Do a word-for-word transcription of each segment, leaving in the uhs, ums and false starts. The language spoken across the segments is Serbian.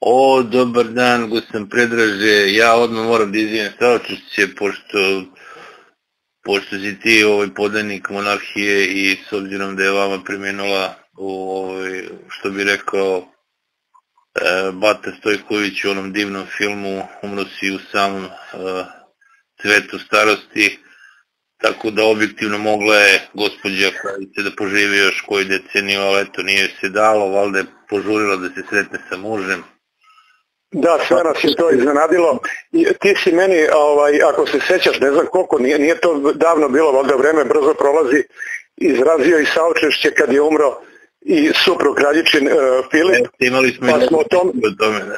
O, dobar dan, gospodin Predraže, ja odmah moram da izvijem saučešće, pošto, pošto si ti ovaj podanik monarhije i s obzirom da je vama preminula u ovaj, što bi rekao e, Bata Stojković u onom divnom filmu, umro si u samom e, cvetu starosti, tako da objektivno mogla je gospođa Krajica da poživi još koju deceniju, ali eto nije se dalo, valjda je požurila da se sretne sa mužem. Da, sve nas je to iznenadilo. I ti si meni, ovaj, ako se sećaš, ne znam koliko, nije, nije to davno bilo, valjda vreme brzo prolazi, izrazio i saučešće kad je umro i suprug kraljičin uh, Filip. E, imali smo pa i smo o tom, o tome, da.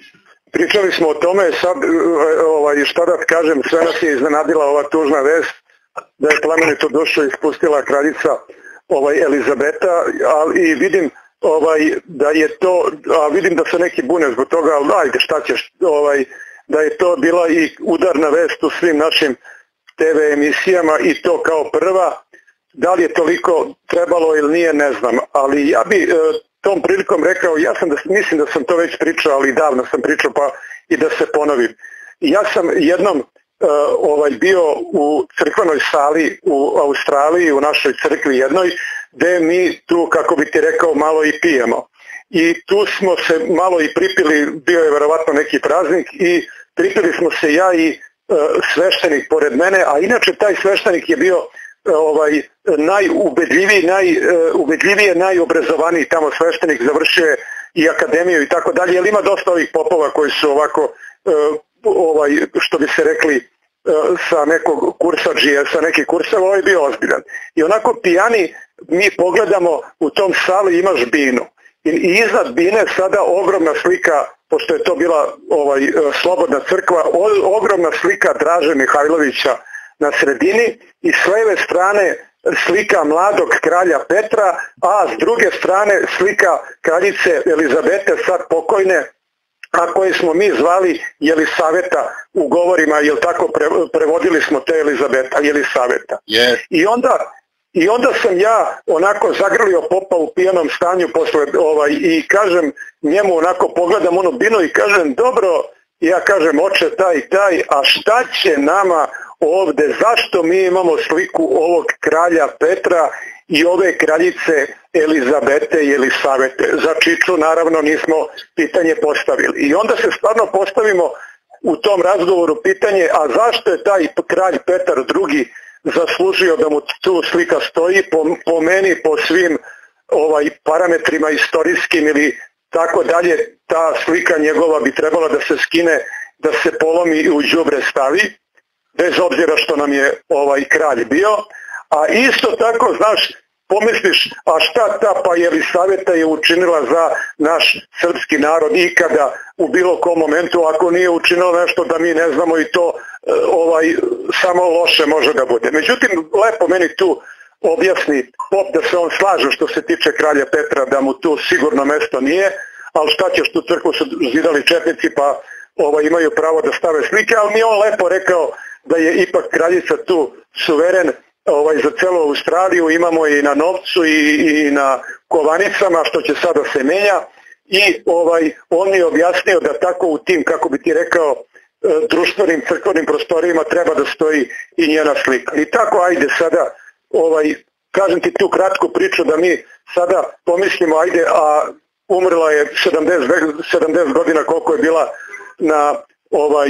Pričali smo o tome, sad, ovaj, šta da kažem, sve nas je iznenadila ova tužna vest, da je plemenitu dušu ispustila kraljica ovaj, Elizabeta, ali i vidim ovaj da je to, a vidim da se neki bune zbog toga, ali ajde šta ćeš, ovaj, da je to bila i udarna vest u svim našim te ve emisijama i to kao prva. Da li je toliko trebalo ili nije, ne znam, ali ja bi e, tom prilikom rekao, ja sam da, mislim da sam to već pričao, ali davno sam pričao pa i da se ponovim. Ja sam jednom e, ovaj, bio u crkvenoj sali u Australiji, u našoj crkvi jednoj, gde mi tu, kako bi ti rekao, malo i pijemo. I tu smo se malo i pripili, bio je verovatno neki praznik i pripili smo se ja i e, sveštenik pored mene, a inače taj sveštenik je bio e, ovaj, najubedljiviji, najubedljivije, najobrazovaniji tamo sveštenik, završio je i akademiju i tako dalje, jer ima dosta ovih popova koji su ovako, e, ovaj, što bi se rekli, sa nekog kursadžije, sa nekih kurseva, ovo je bio ozbiljan. I onako pijani mi pogledamo u tom sali imaš binu. I iznad bine sada ogromna slika, pošto je to bila ovaj, slobodna crkva, ogromna slika Draže Mihajlovića na sredini i s leve strane slika mladog kralja Petra, a s druge strane slika kraljice Elizabete, sad pokojne, a koje smo mi zvali Jelisaveta u govorima, jel tako pre, prevodili smo te Elizabeta, Jelisaveta. Yes. I onda I onda sam ja onako zagrlio popa u pijanom stanju posle ovaj, i kažem njemu, onako pogledam ono bino i kažem dobro, ja kažem oče taj taj, a šta će nama ovde, zašto mi imamo sliku ovog kralja Petra i ove kraljice Elizabete i Elisavete. Za Čiču naravno nismo pitanje postavili. I onda se stvarno postavimo u tom razgovoru pitanje, a zašto je taj kralj Petar drugi zaslužio da mu tu slika stoji, po, po meni, po svim ovaj parametrima istorijskim ili tako dalje, ta slika njegova bi trebala da se skine, da se polomi i u đubre stavi, bez obzira što nam je ovaj kralj bio. A isto tako, znaš, pomisliš, a šta ta pa Jelisaveta je učinila za naš srpski narod ikada u bilo kom momentu, ako nije učinila nešto da mi ne znamo, i to ovaj samo loše može da bude. Međutim, lepo meni tu objasni pop da se on slaže što se tiče kralja Petra, da mu tu sigurno mesto nije, ali šta ćeš, tu crkvu su zidali četnici pa ovaj, imaju pravo da stave slike, ali mi on lepo rekao da je ipak kraljica tu suveren ovaj, za celu Australiju, imamo i na novcu i, i na kovanicama, što će sada se menja, i ovaj, on mi je objasnio da tako u tim, kako bi ti rekao, društvenim crkvenim prostorijima treba da stoji i njena slika. I tako, ajde sada, ovaj, kažem ti tu kratku priču da mi sada pomislimo, ajde, a umrla je sedamdeset godina koliko je bila na ovaj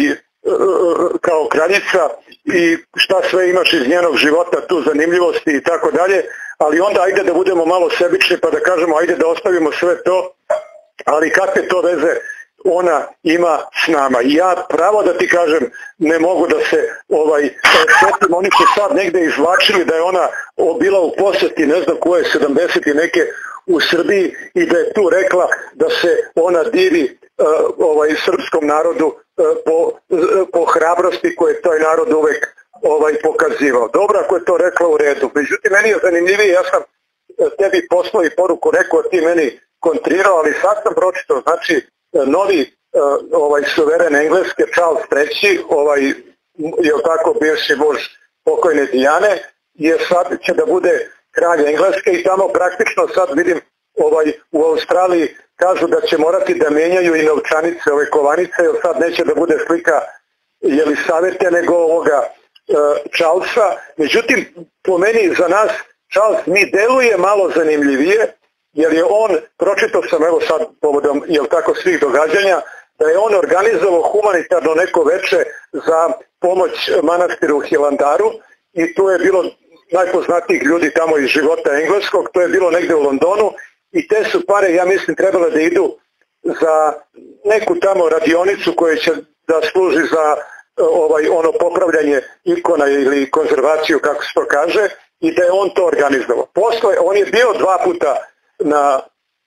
kao kraljica i šta sve imaš iz njenog života, tu zanimljivosti i tako dalje, ali onda ajde da budemo malo sebični pa da kažemo ajde da ostavimo sve to, ali kakve to veze ona ima s nama. I ja pravo da ti kažem ne mogu da se ovaj setim, oni su sad negde izvlačili da je ona bila u poseti ne znam koje sedamdeset i neke u Srbiji i da je tu rekla da se ona divi uh, ovaj srpskom narodu uh, po, uh, po hrabrosti koje taj narod uvek ovaj pokazivao. Dobro, ako je to rekla u redu. Međutim, meni je zanimljivije, ja sam tebi poslao i poruku rekao, ti meni kontrirao, ali sad sam pročitao, znači novi uh, ovaj suveren Engleske, Charles treći, ovaj, je tako bivši muž pokojne Dijane, je sad će da bude kralj Engleske i tamo praktično sad vidim ovaj, u Australiji kažu da će morati da menjaju i novčanice, ove kovanice, jer sad neće da bude slika Jelisavete nego ovoga Charlesa. Međutim, po meni za nas Charles mi deluje malo zanimljivije, jer je on, pročitao sam evo sad povodom jel tako svih događanja, da je on organizovao humanitarno neko veče za pomoć manastiru Hilandaru i tu je bilo najpoznatijih ljudi tamo iz života engleskog, to je bilo negde u Londonu i te su pare, ja mislim, trebale da idu za neku tamo radionicu koja će da služi za ovaj ono popravljanje ikona ili konzervaciju, kako se to kaže, i da je on to organizovao. Posle, on je bio dva puta na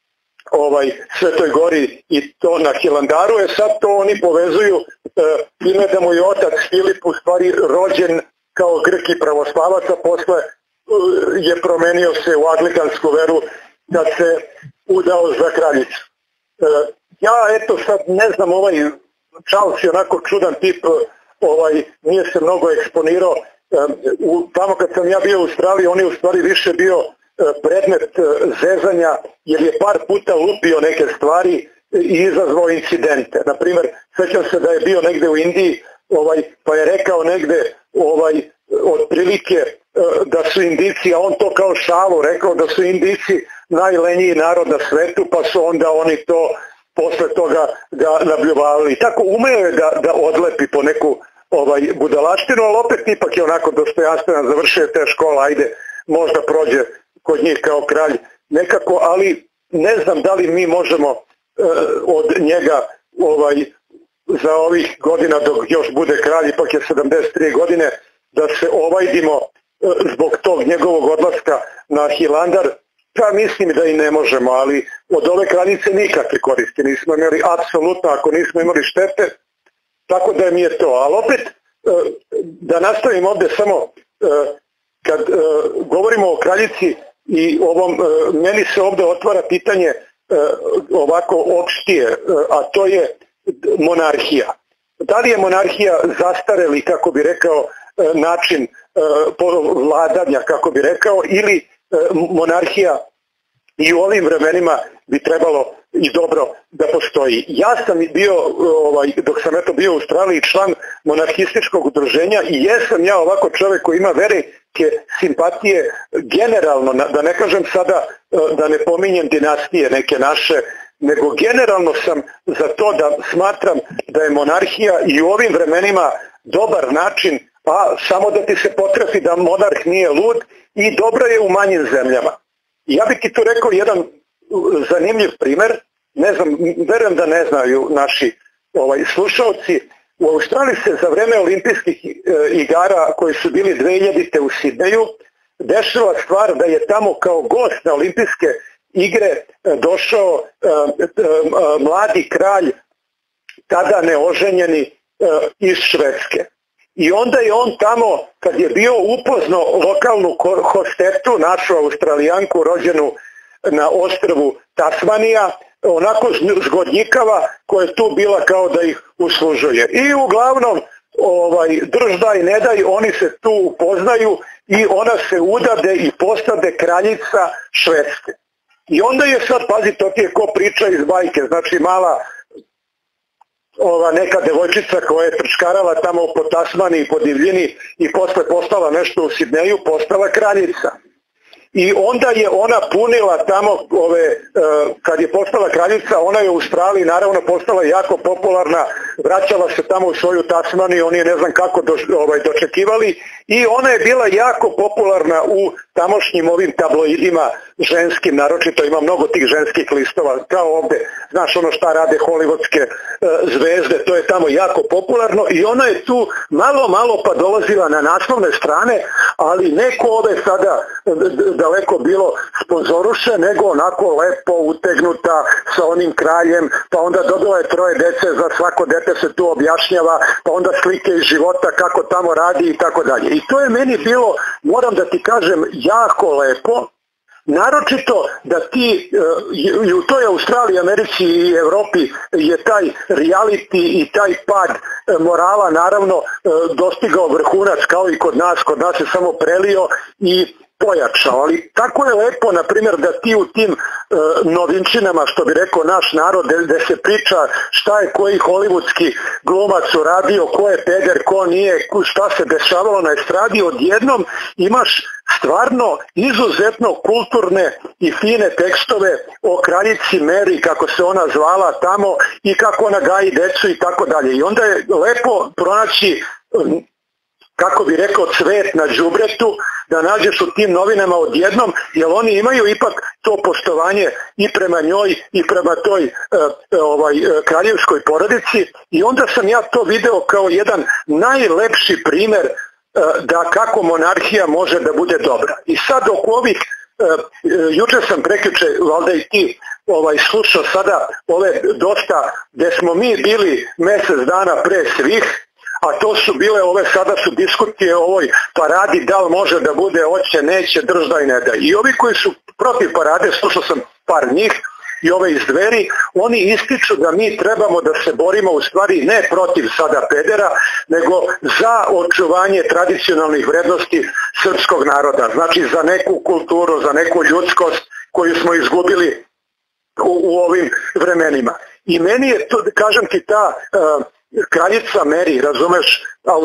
ovaj Svetoj gori i to na Hilandaru, je sad to oni povezuju e, ime da mu je otac Filip u stvari rođen kao Grk i pravoslavac, a posle e, je promenio se u anglikansku veru da se udao za kraljicu. E, ja eto sad ne znam, ovaj Charles je onako čudan tip, ovaj, nije se mnogo eksponirao. E, u, tamo kad sam ja bio u Australiji, on je u stvari više bio predmet zezanja, jer je par puta lupio neke stvari i izazvao incidente. Naprimjer, sećam se da je bio negde u Indiji, ovaj, pa je rekao negde ovaj, otprilike da su Indijci, a on to kao šalu rekao da su Indijci najlenjiji narod na svetu, pa su onda oni to posle toga ga nabljuvali. Tako umeo je da, da odlepi po neku ovaj, budalaštinu, ali opet ipak je onako dostojanstven, završio te škola, ajde, možda prođe kod njih kao kralj nekako, ali ne znam da li mi možemo e, od njega ovaj, za ovih godina dok još bude kralj, ipak je sedamdeset tri godine, da se ovajdimo e, zbog tog njegovog odlaska na Hilandar. Pa mislim da i ne možemo, ali od ove kraljice nikakve koristi nismo imali, apsolutno, ako nismo imali štete, tako da mi je to. Ali opet, e, da nastavim ovde samo, e, kad e, govorimo o kraljici i ovom, e, meni se ovde otvara pitanje e, ovako opštije, e, a to je monarhija. Da li je monarhija zastareli, kako bi rekao, e, način e, vladanja, kako bi rekao, ili e, monarhija i u ovim vremenima bi trebalo i dobro da postoji. Ja sam bio, ovaj, dok sam eto bio u Australiji, član monarhističkog udruženja i jesam ja ovako čovjek koji ima velike simpatije generalno, da ne kažem sada, da ne pominjem dinastije neke naše, nego generalno sam za to da smatram da je monarhija i u ovim vremenima dobar način, a samo da ti se potrefi da monarh nije lud i dobro je u manjim zemljama. Ja bih ti tu rekao jedan zanimljiv primer, ne znam, verujem da ne znaju naši ovaj, slušalci. U Australiji se za vreme olimpijskih e, igara koji su bili dve hiljadite u Sidneju dešava stvar da je tamo kao gost na olimpijske igre e, došao e, e, e, mladi kralj, tada neoženjeni e, iz Švedske. I onda je on tamo, kad je bio upoznao lokalnu hostetu, našu Australijanku rođenu na ostrvu Tasmanija, onako zgodnjikava koja je tu bila kao da ih uslužuje. I uglavnom, ovaj, drž daj ne daj, oni se tu upoznaju i ona se udade i postade kraljica Švedske. I onda je sad, pazi, to ti je ko priča iz bajke, znači mala ova neka devojčica koja je trčkarala tamo po Tasmaniji, po divljini i posle postala nešto u Sidneju, postala kraljica. I onda je ona punila tamo, ove, kad je postala kraljica, ona je u Australiji naravno postala jako popularna, vraćala se tamo u svoju Tasmaniju, oni je ne znam kako do, ovaj, dočekivali i ona je bila jako popularna u tamošnjim ovim tabloidima ženskim, naročito ima mnogo tih ženskih listova, kao ovde, znaš ono šta rade hollywoodske e, zvezde, to je tamo jako popularno i ona je tu malo, malo pa dolazila na naslovne strane, ali neko ove sada daleko bilo sponzoruše, nego onako lepo utegnuta sa onim kraljem, pa onda dobila je troje dece, za svako dete se tu objašnjava, pa onda slike iz života kako tamo radi i tako dalje. I to je meni bilo, moram da ti kažem, jako lepo, naročito da ti i u toj Australiji, Americi i Evropi je taj reality i taj pad morala naravno dostigao vrhunac kao i kod nas, kod nas je samo prelio i pojačao, ali tako je lepo, na primjer, da ti u tim e, novinčinama, što bi rekao naš narod, gde se priča šta je koji hollywoodski glumac uradio, ko je peder, ko nije, šta se dešavalo na estradi, odjednom imaš stvarno izuzetno kulturne i fine tekstove o kraljici Mary, kako se ona zvala tamo i kako ona gaji decu i tako dalje. I onda je lepo pronaći, kako bi rekao, cvet na đubretu, da nađeš u tim novinama odjednom, jer oni imaju ipak to poštovanje i prema njoj i prema toj e, ovaj, kraljevskoj porodici, i onda sam ja to video kao jedan najlepši primer e, da kako monarhija može da bude dobra. I sad oko ovih, e, juče sam prekjuče, valjda i ti ovaj, slušao sada ove dosta, gde smo mi bili mjesec dana pre svih, a to su bile ove, sada su diskutije o ovoj paradi, da li može da bude, hoće, neće, držda i ne da. I ovi koji su protiv parade, slušao sam par njih, i ove iz Dveri, oni ističu da mi trebamo da se borimo u stvari ne protiv sada pedera, nego za očuvanje tradicionalnih vrednosti srpskog naroda. Znači za neku kulturu, za neku ljudskost koju smo izgubili u, u ovim vremenima. I meni je, to, kažem ti, ta uh, kraljica Mary, razumeš,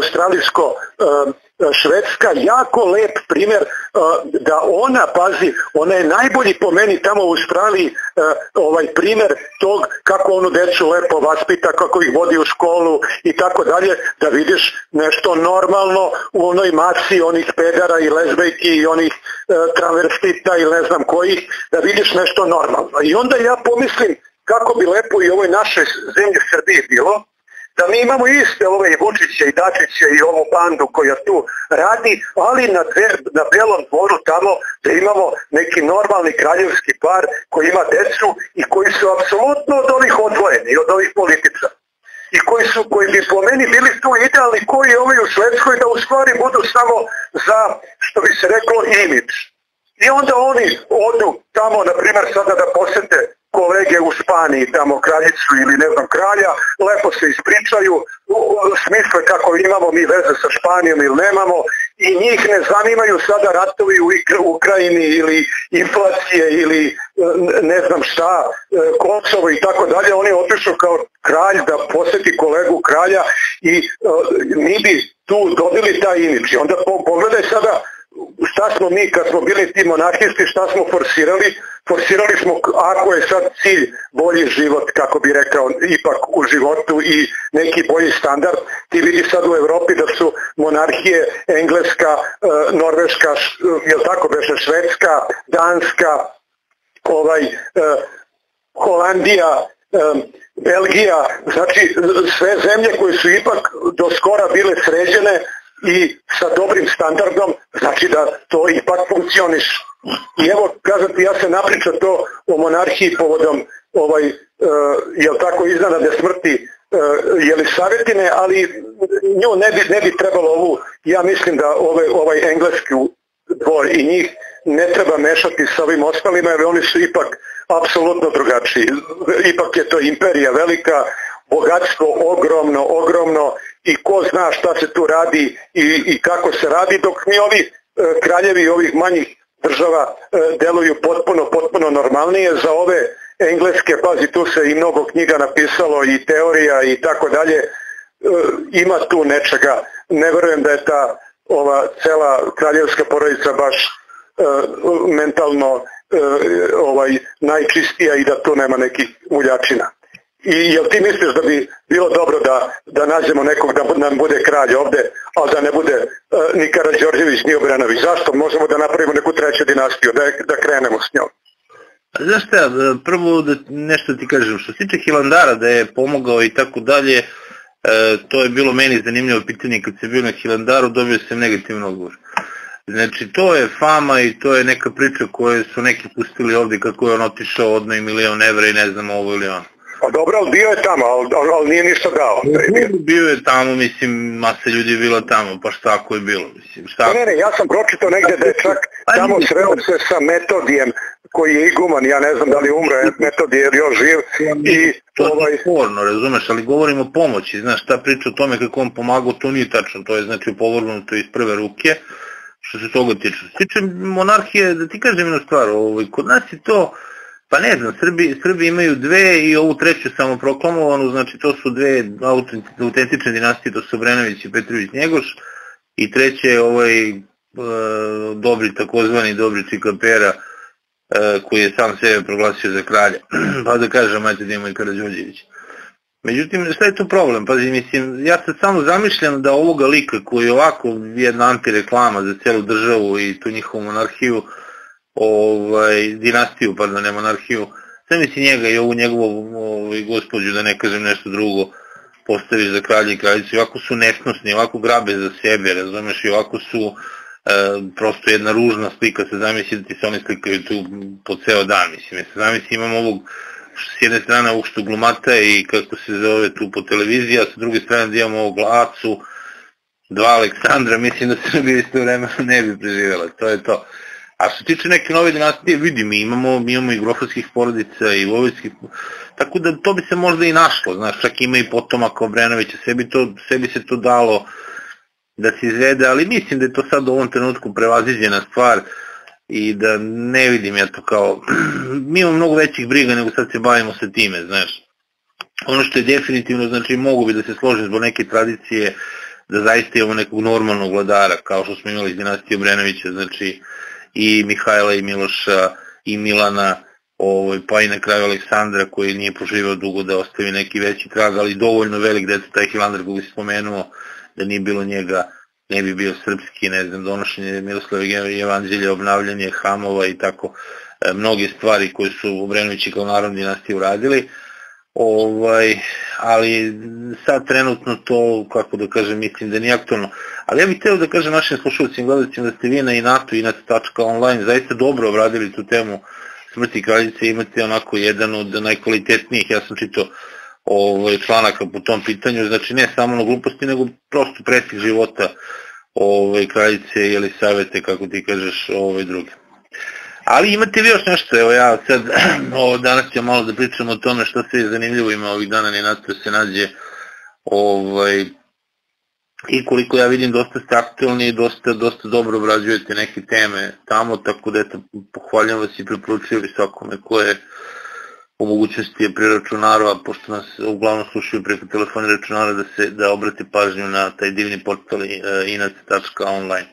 australijsko-švedska, jako lep primjer da ona, pazi, ona je najbolji po meni tamo u Australiji ovaj primjer tog kako onu decu lepo vaspita, kako ih vodi u školu i tako dalje, da vidiš nešto normalno u onoj masi onih pedara i lezbejki i onih travestita i ne znam kojih, da vidiš nešto normalno. I onda ja pomislim kako bi lepo i ovoj našoj zemlji Srbiji bilo, da mi imamo iste ove i Vučiće i Dačiće i ovu bandu koja tu radi, ali na, dve, na Belom dvoru tamo da imamo neki normalni kraljevski par koji ima decu i koji su apsolutno od ovih odvojeni, od ovih politica. I koji, su, koji bi po meni bili tu idealni koji ovi u Švedskoj, da u stvari budu samo za, što bi se reklo, imidž. I onda oni odu tamo, na primjer, sada da posete kolege u Španiji, tamo kraljicu ili ne znam kralja, lepo se ispričaju, smisle kako imamo mi veze sa Španijom ili nemamo, i njih ne zanimaju sada ratovi u Ukrajini ili inflacije ili ne znam šta, Kosovo i tako dalje. Oni otišu kao kralj da poseti kolegu kralja i mi bi tu dobili taj imidž. Onda pogledaj sada šta smo mi kad smo bili ti monarhisti, šta smo forsirali. Forsirali smo, ako je sad cilj bolji život, kako bi rekao, ipak u životu i neki bolji standard. Ti vidi sad u Evropi da su monarhije Engleska, Norveška, jel tako beše, Švedska, Danska, ovaj, Holandija, Belgija, znači sve zemlje koje su ipak do skora bile sređene i sa dobrim standardom, znači da to ipak funkcioniš. I evo, kažem ti, ja se napričao to o monarhiji povodom ovaj, uh, jel tako, iznenadne smrti uh, Jelisavetine, ali nju ne bi, ne bi trebalo ovu, ja mislim da ovaj, ovaj engleski dvor i njih ne treba mešati sa ovim ostalima, jer oni su ipak apsolutno drugačiji. Ipak je to imperija velika, bogatstvo ogromno, ogromno, i ko zna šta se tu radi i, i kako se radi, dok mi ovi uh, kraljevi ovih manjih država deluju potpuno, potpuno normalnije. Za ove engleske, pazi, tu se i mnogo knjiga napisalo i teorija i tako dalje, ima tu nečega. Ne verujem da je ta ova cela kraljevska porodica baš uh, mentalno uh, ovaj, najčistija i da tu nema nekih muljačina. I jel ti misliš da bi bilo dobro da, da nađemo nekog da nam bude kralj ovde, ali da ne bude uh, ni Karađorđević ni Obrenović? Zašto? Možemo da napravimo neku treću dinastiju, da, da krenemo s njom. Znaš šta, prvo da nešto ti kažem, što se tiče Hilandara da je pomogao i tako dalje, e, to je bilo meni zanimljivo pitanje kad se bio na Hilandaru, dobio sam negativno odgovor. Znači to je fama i to je neka priča koju su neki pustili ovdje kako je on otišao odno i milion evra i ne znam ovo ili ono. A dobro, ali bio je tamo, ali, ali nije ništa dao. Bio je tamo, mislim, masa ljudi je bila tamo, pa šta ako je bilo, mislim, šta? Ne, ne, ja sam pročitao negdje da je čak tamo sreo se sa Metodijem, koji je iguman, ja ne znam da li umre, Metodije je još živ. I, to je ovaj... sporno, razumeš, ali govorimo o pomoći, znaš, ta priča o tome kako on pomagao, to nije tačno, to je znači opovrgnuto iz prve ruke. što se toga tiče. Što se tiče monarhije, da ti kažem jednu stvar, ovaj, kod nas je to, pa ne znam, Srbi, Srbi imaju dve i ovu treću samoproklamovanu, znači to su dve autentične dinastije, to su Obrenović i Petrović Njegoš, i treće je ovaj e, dobri, takozvani dobri Čikapera, e, koji je sam sebe proglasio za kralja, pa da kažem, ajte da ima i Karađorđević. Međutim, šta je to problem? Pazi, mislim, ja sad samo zamišljam da ovoga lika koji je ovako jedna antireklama za celu državu i tu njihovu monarhiju, ovaj, dinastiju, pardon, ne monarhiju, sve misli njega i ovu njegovu ovaj, gospođu, da ne kažem nešto drugo, postaviš za kralja i kraljicu, i ovako su nesnosni, ovako grabe za sebe, razumeš, i ovako su e, prosto jedna ružna slika, se zamisli da ti se oni slikaju tu po ceo dan, mislim, ja se zamisli imam ovog, s jedne strane ovog što glumata i kako se zove tu po televiziji, a sa druge strane da imamo ovog Acu, dva Aleksandra, mislim da se bi isto vremena ne bi preživjela, to je to. A što tiče neke nove dinastije, vidi, mi imamo, mi imamo i grofovskih porodica i vojvodskih, tako da to bi se možda i našlo, znaš, čak ima i potomaka Obrenovića, sebi, to, sebi se to dalo da se izvede, ali mislim da je to sad u ovom trenutku prevaziđena stvar i da ne vidim ja to kao, mi imamo mnogo većih briga nego sad se bavimo sa time, znaš. Ono što je definitivno, znači mogu bi da se složim zbog neke tradicije da zaista imamo nekog normalnog vladara, kao što smo imali iz dinastije Obrenovića, znači i Mihajla i Miloša i Milana, ovaj, pa i na kraju Aleksandra koji nije proživao dugo da ostavi neki veći trag, ali dovoljno velik da je taj Hilandar koji si spomenuo, da nije bilo njega, ne bi bio srpski, ne znam, donošenje Miroslavljeg evanđelja, obnavljanje hramova i tako, e, mnoge stvari koje su Obrenovići kao narodna dinastija uradili, ovaj, ali sad trenutno to, kako da kažem, mislim da nije aktualno. Ali ja bih hteo da kažem našim slušalcima i gledalcima da ste vi na inatu, inat tačka online, zaista dobro obradili tu temu smrti kraljice, imate onako jedan od najkvalitetnijih, ja sam čitao ovaj, članaka po tom pitanju, znači ne samo na gluposti, nego prosto preslik života ovaj, kraljice Jelisavete, kako ti kažeš, ovaj, druge. Ali imate vi još nešto, evo ja sad, ovo, danas ću malo da pričam o tome što se je zanimljivo ima ovih dana, ne nato se nađe, ovaj, i koliko ja vidim dosta ste aktualni i dosta, dosta dobro obrađujete neke teme tamo, tako da eto, pohvaljam vas i preporučujem vi svakome ko je po mogućnosti je pri računaru, a pošto nas uglavnom slušaju preko telefona računara, da se da obrate pažnju na taj divni portal uh, inat tačka online.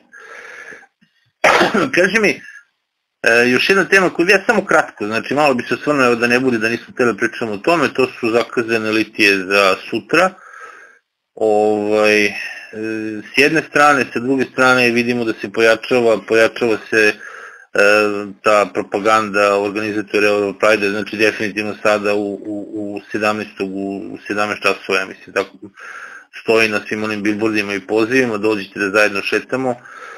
Kaži mi, uh, još jedna tema koju ja samo kratko, znači malo bi se osvrnuo da ne bude da nismo htjeli pričamo o tome, to su zakazane litije za sutra. Ovaj, s jedne strane, sa druge strane vidimo da se pojačava, pojačava se ta propaganda organizatora Europride, znači definitivno sada u, u, u sedamnaest časova, ja mislim, tako stoji na svim onim billboardima i pozivima, dođite da zajedno šetamo.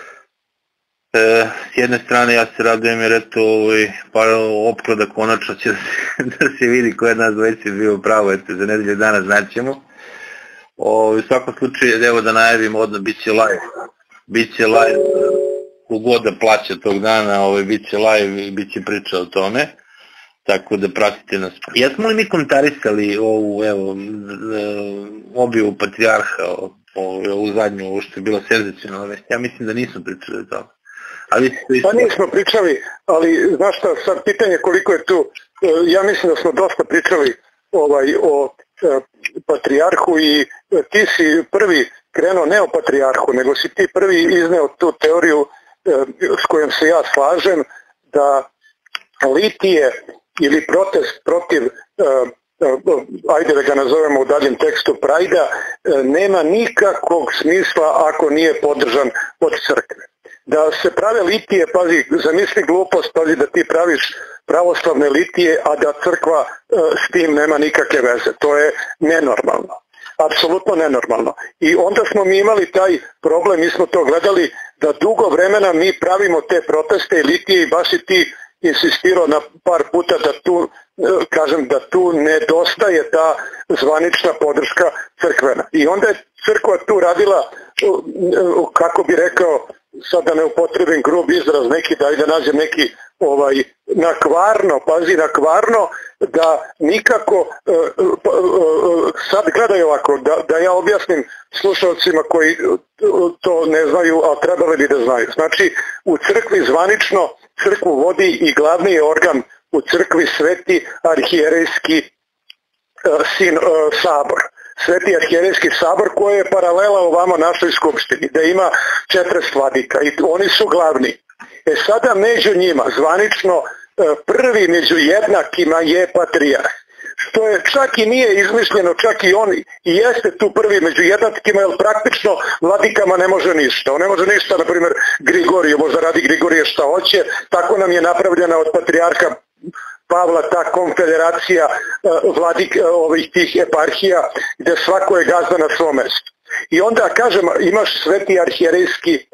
E, s jedne strane ja se radujem jer eto ovaj, par opklada konačno će da se, da se vidi ko je nas dvojice bio pravo, eto za nedelje dana znaćemo. O, u svakom slučaju, evo da najavim odmah, bit će live, bit će live, kogod da plaća tog dana, ovaj, bit će live i bit će priča o tome, tako da pratite nas. Ja smo li mi komentarisali ovu, evo, objavu Patrijarha, ovu zadnju, ovo što je bila senzacionalna vest, ja mislim da nismo pričali o tome. Pa nismo pričali, ali znaš šta, sad pitanje koliko je tu, ja mislim da smo dosta pričali ovaj, o Patrijarhu i ti si prvi krenuo ne o Patrijarhu, nego si ti prvi izneo tu teoriju s kojom se ja slažem, da litije ili protest protiv, ajde da ga nazovemo u daljem tekstu, Prajda, nema nikakvog smisla ako nije podržan od crkve. Da se prave litije, pazi, zamisli glupost, pazi da ti praviš pravoslavne litije, a da crkva s tim nema nikakve veze. To je nenormalno. Apsolutno nenormalno. I onda smo mi imali taj problem, mi smo to gledali, da dugo vremena mi pravimo te proteste i litije i baš i ti insistirao na par puta da tu, kažem, da tu nedostaje ta zvanična podrška crkvena. I onda je crkva tu radila, kako bi rekao, sad da ne upotrebim grub izraz neki, da ajde nađem neki ovaj, na kvarno, pazi, na kvarno, da nikako, sad gledaj ovako, da, da ja objasnim slušalcima koji to ne znaju, a trebali bi da znaju. Znači, u crkvi zvanično crkvu vodi i glavni je organ u crkvi Sveti arhijerejski sin, sabor. Sveti arhijerejski sabor koji je paralela ovamo našoj skupštini, da ima četrdeset vladika i oni su glavni. E sada među njima zvanično prvi među jednakima je patrijarh. Što je čak i nije izmišljeno, čak i on i jeste tu prvi među jednakima, jer praktično vladikama ne može ništa. On ne može ništa, na primjer, Grigoriju, možda radi Grigorije šta hoće, tako nam je napravljena od patrijarha Pavla ta konfederacija vladik ovih tih eparhija, gde svako je gazda na svom mestu. I onda, kažem, imaš Sveti arhijerejski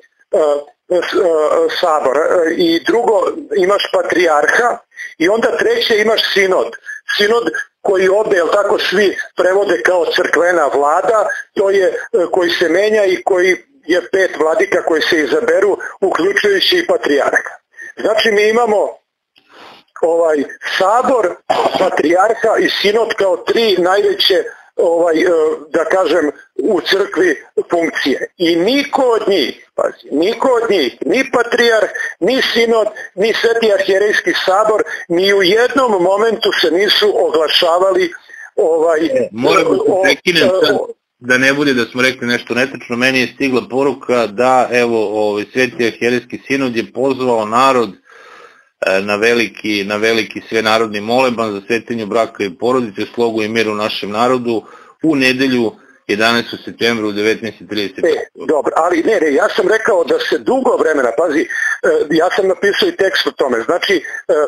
sabor i drugo imaš patrijarha i onda treće imaš sinod. Sinod koji ovdje, jel tako, svi prevode kao crkvena vlada, to je koji se menja i koji je pet vladika koji se izaberu, uključujući i patrijarha. Znači mi imamo ovaj sabor, patrijarha i sinod kao tri najveće, ovaj, da kažem, u crkvi funkcije. I niko od njih, pazi, niko od njih, ni patrijarh, ni sinod, ni Sveti arhijerejski sabor, ni u jednom momentu se nisu oglašavali ovaj... Moram da se prekinem sad, da ne bude da smo rekli nešto netačno. Meni je stigla poruka da, evo, ovaj, Sveti arhijerejski sinod je pozvao narod na veliki, na veliki svenarodni moleban za svetinju braka i porodice, slogu i mir u našem narodu u nedelju jedanaestog septembra u devetnaest trideset. E, dobro, ali ne, ne, ja sam rekao da se dugo vremena, pazi, ja sam napisao i tekst o tome, znači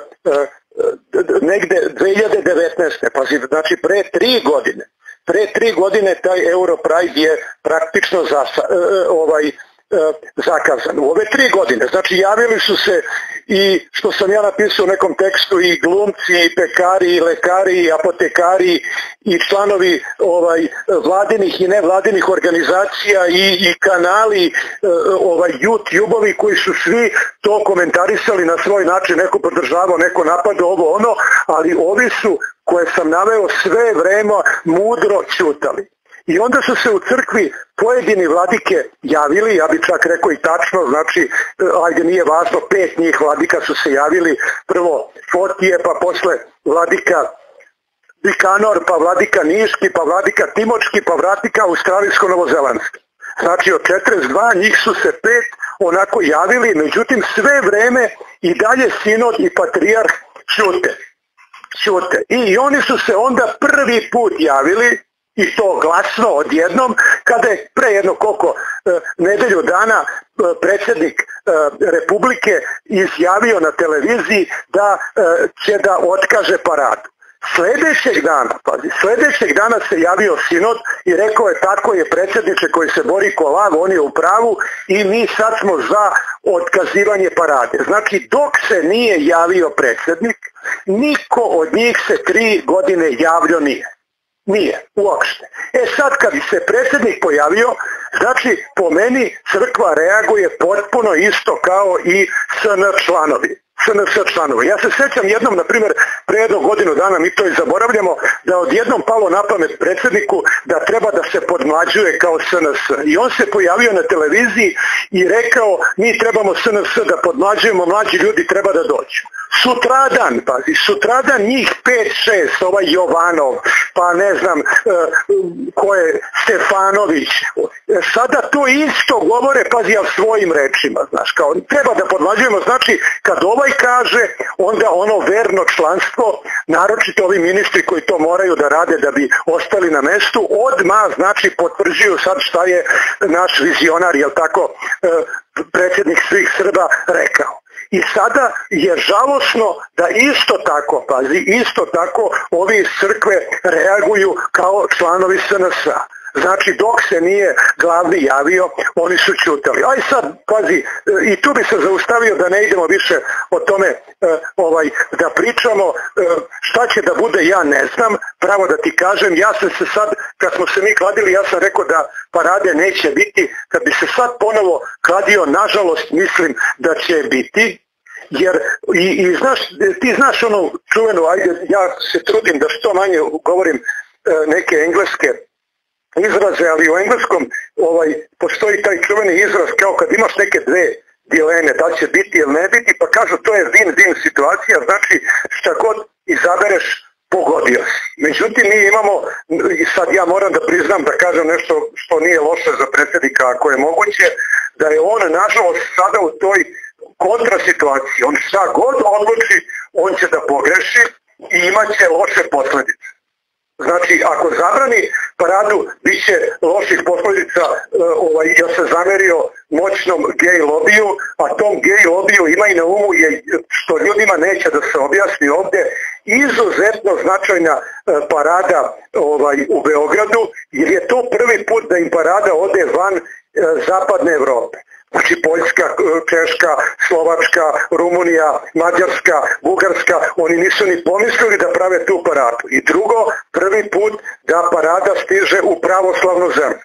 negde dve hiljade devetnaeste. pazi, znači pre tri godine, pre tri godine taj Europride je praktično zasa, ovaj, zakazan. U ove tri godine, znači javili su se i, što sam ja napisao u nekom tekstu, i glumci, i pekari, i lekari, i apotekari, i članovi ovaj, vladinih i nevladinih organizacija, i, i kanali, ovaj, YouTube-ovi koji su svi to komentarisali na svoj način, neko podržavao, neko napadao, ovo ono, ali ovi su, koje sam naveo, sve vreme mudro ćutali. I onda su se u crkvi pojedini vladike javili, ja bi čak rekao i tačno, znači, ajde nije važno, pet njih vladika su se javili, prvo Fotije, pa posle vladika Bikanor, pa vladika Niški, pa vladika Timočki, pa vladika Australijsko-Novozelandski. Znači od četrdeset dva njih su se pet onako javili, međutim sve vreme i dalje sinod i patrijarh ćute. ćute. I oni su se onda prvi put javili, i to glasno odjednom, kada je pre jedno koliko nedelju dana predsjednik Republike izjavio na televiziji da će da otkaže paradu. Sljedećeg dana, pazi, sljedećeg dana se javio sinod i rekao je tako je predsjedniče koji se bori ko lav, on je u pravu i mi sad smo za otkazivanje parade. Znači dok se nije javio predsjednik, niko od njih se tri godine javio nije. Nije, uopšte. E sad kad se predsjednik pojavio, znači po meni crkva reaguje potpuno isto kao i S N članovi. S N S članovi. Ja se sjećam jednom, na primjer, pre jednu godinu dana, mi to i zaboravljamo, da odjednom palo na pamet predsjedniku da treba da se podmlađuje kao S N S. I on se pojavio na televiziji i rekao mi trebamo S N S da podmlađujemo, mlađi ljudi treba da dođu. Sutradan, pazi, sutradan njih pet šest, ovaj Jovanov, pa ne znam e, ko je Stefanović, sada to isto govore, pazi, ja svojim rečima, znaš, kao treba da podmlađujemo, znači kad ovaj kaže, onda ono verno članstvo, naročito ovi ministri koji to moraju da rade da bi ostali na mestu, odmah, znači, potvrđuju sad šta je naš vizionar, jel tako, e, predsjednik svih Srba rekao. I sada je žalosno da isto tako, pazi, isto tako ovi iz crkve reaguju kao članovi S N S-a. Znači dok se nije glavni javio, oni su ćutali. Aj sad, pazi, i tu bi se zaustavio da ne idemo više o tome e, ovaj, da pričamo, e, šta će da bude, ja ne znam, pravo da ti kažem, ja sam se sad, kad smo se mi kladili, ja sam rekao da parade neće biti, kad bi se sad ponovo kladio, nažalost mislim da će biti, jer i, i znaš, ti znaš onu čuvenu, ajde, ja se trudim da što manje govorim neke engleske izraze, ali u engleskom ovaj, postoji taj čuveni izraz kao kad imaš neke dve dileme, da će biti ili ne biti, pa kažu to je win-win situacija, znači šta god izabereš, pogodio si. Međutim, mi imamo, i sad ja moram da priznam da kažem nešto što nije loše za predsjednika ako je moguće, da je on nažalost sada u toj kontrasituaciji. On šta god odluči, on će da pogreši i imat će loše posljedice. Znači, ako zabrani paradu, bit će loših posljedica, ovaj, ja se zamerio moćnom gej lobiju, a tom gej lobiju ima i na umu je, što ljudima neće da se objasni ovdje, izuzetno značajna parada ovaj, u Beogradu, jer je to prvi put da im parada ode van zapadne Evrope. Znači Poljska, Češka, Slovačka, Rumunija, Mađarska, Bugarska, oni nisu ni pomislili da prave tu paradu. I drugo, prvi put da parada stiže u pravoslavnu zemlju.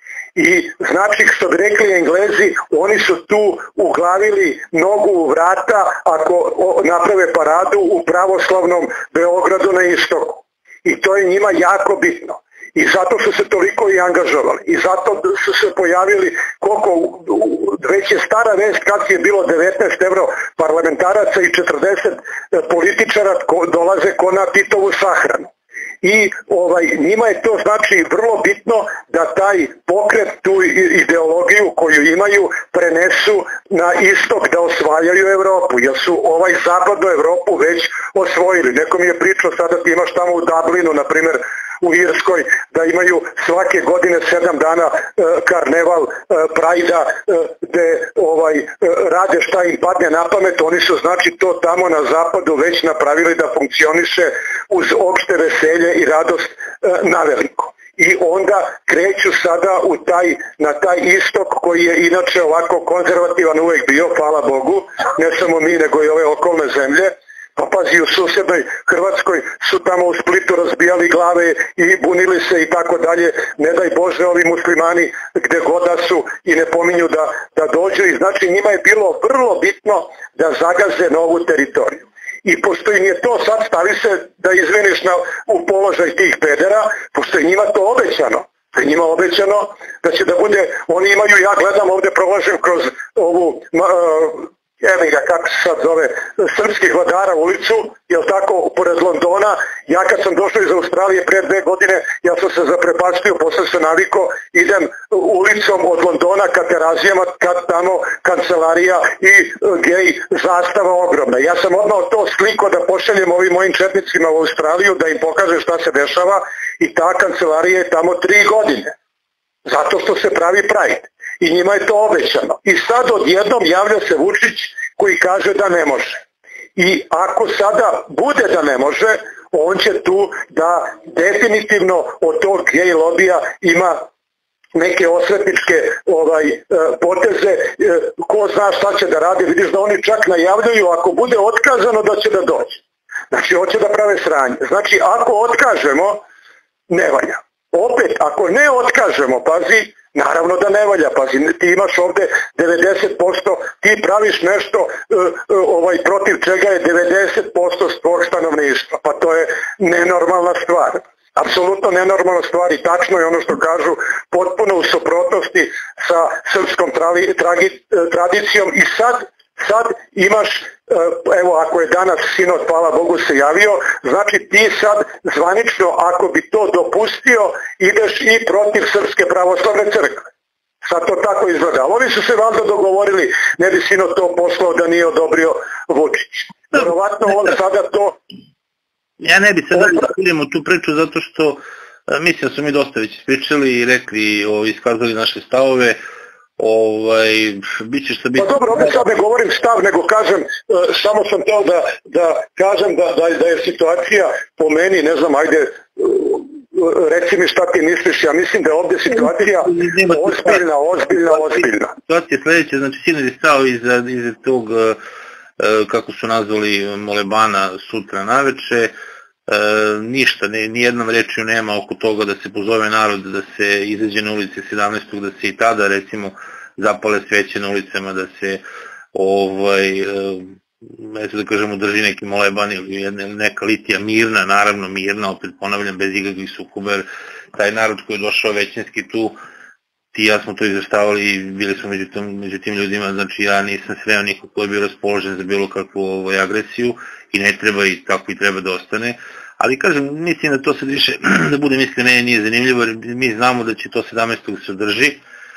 I znači, što bi rekli Englezi, oni su tu uglavili nogu u vrata ako naprave paradu u pravoslavnom Beogradu na istoku. I to je njima jako bitno. I zato su se toliko i angažovali. I zato su se pojavili koliko, već je stara vest kad je bilo devetnaest evro parlamentaraca i četrdeset političara ko dolaze ko na Titovu sahranu. I ovaj, njima je to znači vrlo bitno da taj pokret, tu ideologiju koju imaju, prenesu na istok da osvajaju Evropu, jer su ovaj zapadnu Evropu već osvojili. Neko mi je pričao sada ti imaš tamo u Dublinu, na primjer, u Irskoj, da imaju svake godine sedam dana e, karneval e, Prajda e, gde ovaj, e, rade šta im padne na pamet. Oni su znači to tamo na zapadu već napravili da funkcioniše uz opšte veselje i radost e, na veliko. I onda kreću sada u taj, na taj istok koji je inače ovako konzervativan uvek bio, hvala Bogu, ne samo mi nego i ove okolne zemlje. Pa pazi, u susjednoj Hrvatskoj su tamo u Splitu razbijali glave i bunili se i tako dalje. Ne daj Bože ovi muslimani gde god da su i ne pominju da, da dođu. I znači njima je bilo vrlo bitno da zagaze novu teritoriju. I pošto im je to sad, stavi se da izveniš na, u položaj tih pedera, pošto je njima to obećano. Da je njima obećano da će da bude, oni imaju, ja gledam ovdje, prolažem kroz ovu... Uh, evo ga kako se sad zove, Srpskih vladara ulicu, jel tako, pored Londona. Ja kad sam došao iz Australije pre dve godine, ja sam se zaprepastio, posle se naviko, idem ulicom od Londona ka Terazijama, kad tamo kancelarija i gej zastava ogromna. Ja sam odmah to sliko da pošaljem ovim mojim četnicima u Australiju, da im pokaže šta se dešava, i ta kancelarija je tamo tri godine. Zato što se pravi Pride. I njima je to obećano. I sad odjednom javlja se Vučić koji kaže da ne može. I ako sada bude da ne može, on će tu da definitivno od tog gej lobija ima neke osvetničke ovaj, poteze, ko zna šta će da radi. Vidiš da oni čak najavljaju ako bude otkazano da će da dođe. Znači hoće da prave sranje. Znači ako otkažemo, ne valja. Opet, ako ne otkažemo, pazi, naravno da ne valja, pazi, ti imaš ovde devedeset posto, ti praviš nešto uh, ovaj, protiv čega je devedeset posto tvog stanovništva, pa to je nenormalna stvar. Apsolutno nenormalna stvar i tačno je ono što kažu, potpuno u suprotnosti sa srpskom travi, tragi, tradicijom. I sad, sad imaš, evo ako je danas sinod, hvala Bogu, se javio, znači ti sad zvanično, ako bi to dopustio, ideš i protiv Srpske pravoslavne crkve. Sad to tako izgleda. Ali ovi su se valjda dogovorili, ne bi sinod to poslao da nije odobrio Vučić. Vjerovatno on sada to... Ja ne bi sada da idemo tu priču zato što mislim da su mi dosta već ispričali i rekli, iskazali naše stavove. Ovaj, bit će što biti... Pa dobro, ovdje sad ne govorim stav, nego kažem, samo sam teo da, da kažem da, da, da je situacija po meni, ne znam, ajde, reci mi šta ti misliš, ja mislim da je ovdje situacija ozbiljna, ozbiljna, ozbiljna. Situacija je sljedeća, znači sinod je stao iza, iza tog, kako su nazvali, molebana sutra naveče. E, ništa, ne, nijednom rečju nema oko toga da se pozove narod da se izađe na ulice sedamnaestog da se i tada recimo zapale sveće na ulicama, da se ovaj, e, neću da kažemo drži neki moleban ili neka litija mirna, naravno mirna, opet ponavljam, bez ikakvih sukoba, jer taj narod koji je došao većinski tu, ti i ja smo to izveštavali i bili smo među, tom, među tim ljudima, znači ja nisam sreo niko koji je bio raspoložen za bilo kakvu ovaj, agresiju i ne treba i tako i treba da ostane, ali kažem, mislim da to sad više, da bude mislim, ne, nije zanimljivo, jer mi znamo da će to sedamnaestog se održi,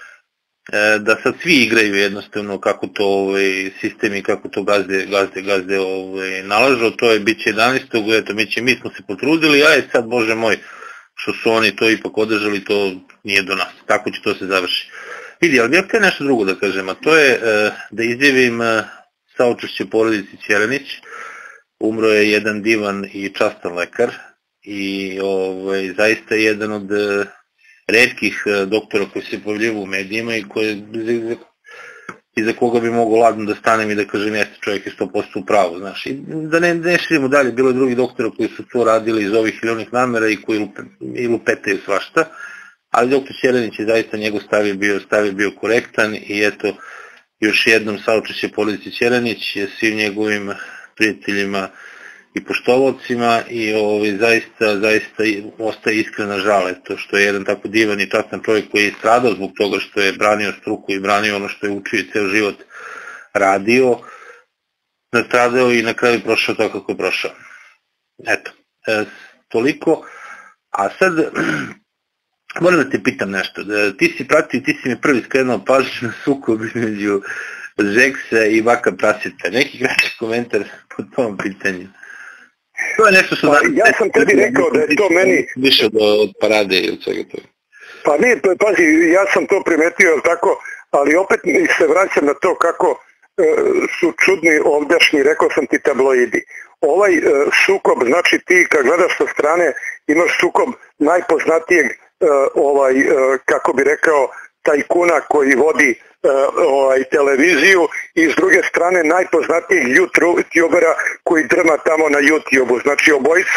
da sad svi igraju jednostavno kako to ovaj, sistem i kako to gazde, gazde, gazde ovaj, nalažu, to je bit će jedanaestog eto mi, će, mi smo se potrudili, a je sad, bože moj, što su oni to ipak održali, to nije do nas, tako će to se završi. Vidi, ali ja htio nešto drugo da kažem, a to je da izjavim saučešće porodici Ćeranić, umro je jedan divan i častan lekar i ovaj, zaista je jedan od retkih doktora koji se pojavljaju u medijima i koje, iza koga bi mogo ladno da stanem i da kažem jeste, čovjek je sto posto u pravu, znaš, i da ne, ne širimo dalje, bilo je drugih doktora koji su to radili iz ovih ili onih namera i koji lupe, i lupetaju svašta, ali doktor Ćeranić je zaista, njegov stav je bio, stav je bio korektan i eto, još jednom saučešće porodici Ćeranić, svim njegovim prijateljima i poštovalcima i ovaj, zaista, zaista ostaje iskrena žal, eto, što je jedan tako divan i častan čovjek koji je stradao zbog toga što je branio struku i branio ono što je učio i ceo život radio, nastradao i na kraju prošao tako kako je prošao. Eto, e, toliko, a sad moram da te pitam nešto, ti si pratio, ti si mi prvi skrenuo pažnju na sukob između Žeksa i Baka Praseta, neki kraći komentar po tom pitanju. To je nešto što... Pa, ja sam tebi rekao da je to meni... Više od parade ili svega toga. Pa nije, pazi, ja sam to primetio, tako, ali opet se vraćam na to kako e, su čudni ovdašnji, rekao sam ti, tabloidi. Ovaj e, sukob, znači ti kad gledaš sa strane, imaš sukob najpoznatijeg, e, ovaj, e, kako bi rekao, tajkuna koji vodi ovaj, televiziju i s druge strane najpoznatijih youtubera koji drma tamo na YouTube-u. Znači obojica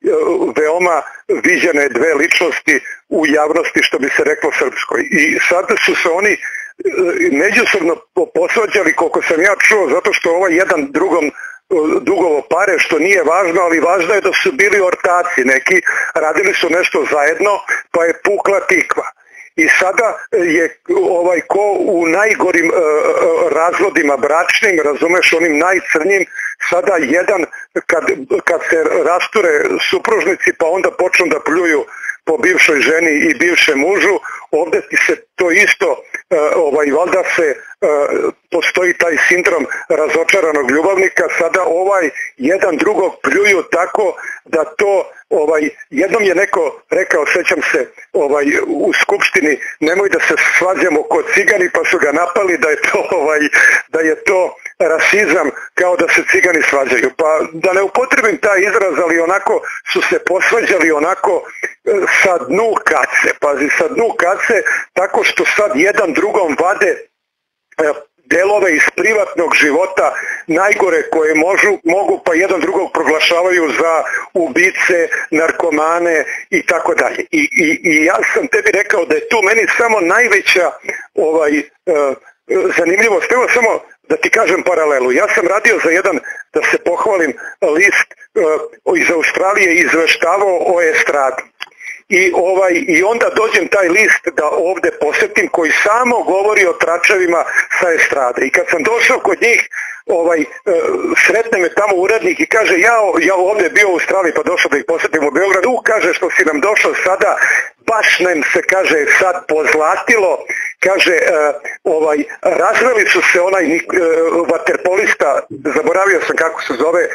veoma viđene dve ličnosti u javnosti, što bi se reklo srpskoj. I sad su se oni međusobno posvađali, koliko sam ja čuo, zato što ovaj jedan drugom dugovo pare, što nije važno, ali važno je da su bili ortaci neki, radili su nešto zajedno, pa je pukla tikva. I sada je ovaj ko u najgorim e, razvodima bračnim, razumeš, onim najcrnjim, sada jedan kad, kad se rasture supružnici pa onda počnu da pljuju po bivšoj ženi i bivšem mužu, ovdje se to isto, e, ovaj, valjda se e, postoji taj sindrom razočaranog ljubavnika, sada ovaj jedan drugog pljuju tako da to, ovaj, jednom je neko rekao, sećam se, ovaj, u skupštini, nemoj da se svađamo kod cigani, pa su ga napali da je to, ovaj, da je to rasizam, kao da se cigani svađaju. Pa da ne upotrebim taj izraz, ali onako su se posvađali onako sa dnu kace, pazi, sa dnu kace, tako što sad jedan drugom vade delove iz privatnog života, najgore koje možu, mogu, pa jedan drugog proglašavaju za ubice, narkomane i tako dalje. I, i, i ja sam tebi rekao da je tu meni samo najveća ovaj, e, zanimljivost. Evo samo da ti kažem paralelu. Ja sam radio za jedan, da se pohvalim, list e, iz Australije, izveštavao o estradi. I, ovaj, I onda dođem taj list da ovde posetim koji samo govori o tračevima sa estrade. I kad sam došao kod njih, ovaj, sretne me tamo urednik i kaže ja, ja ovde bio u Australiji pa došao da ih posetim u Beogradu, u, kaže što si nam došao sada, baš nam se, kaže, sad pozlatilo, kaže, ovaj, razveli su se onaj vaterpolista, zaboravio sam kako se zove,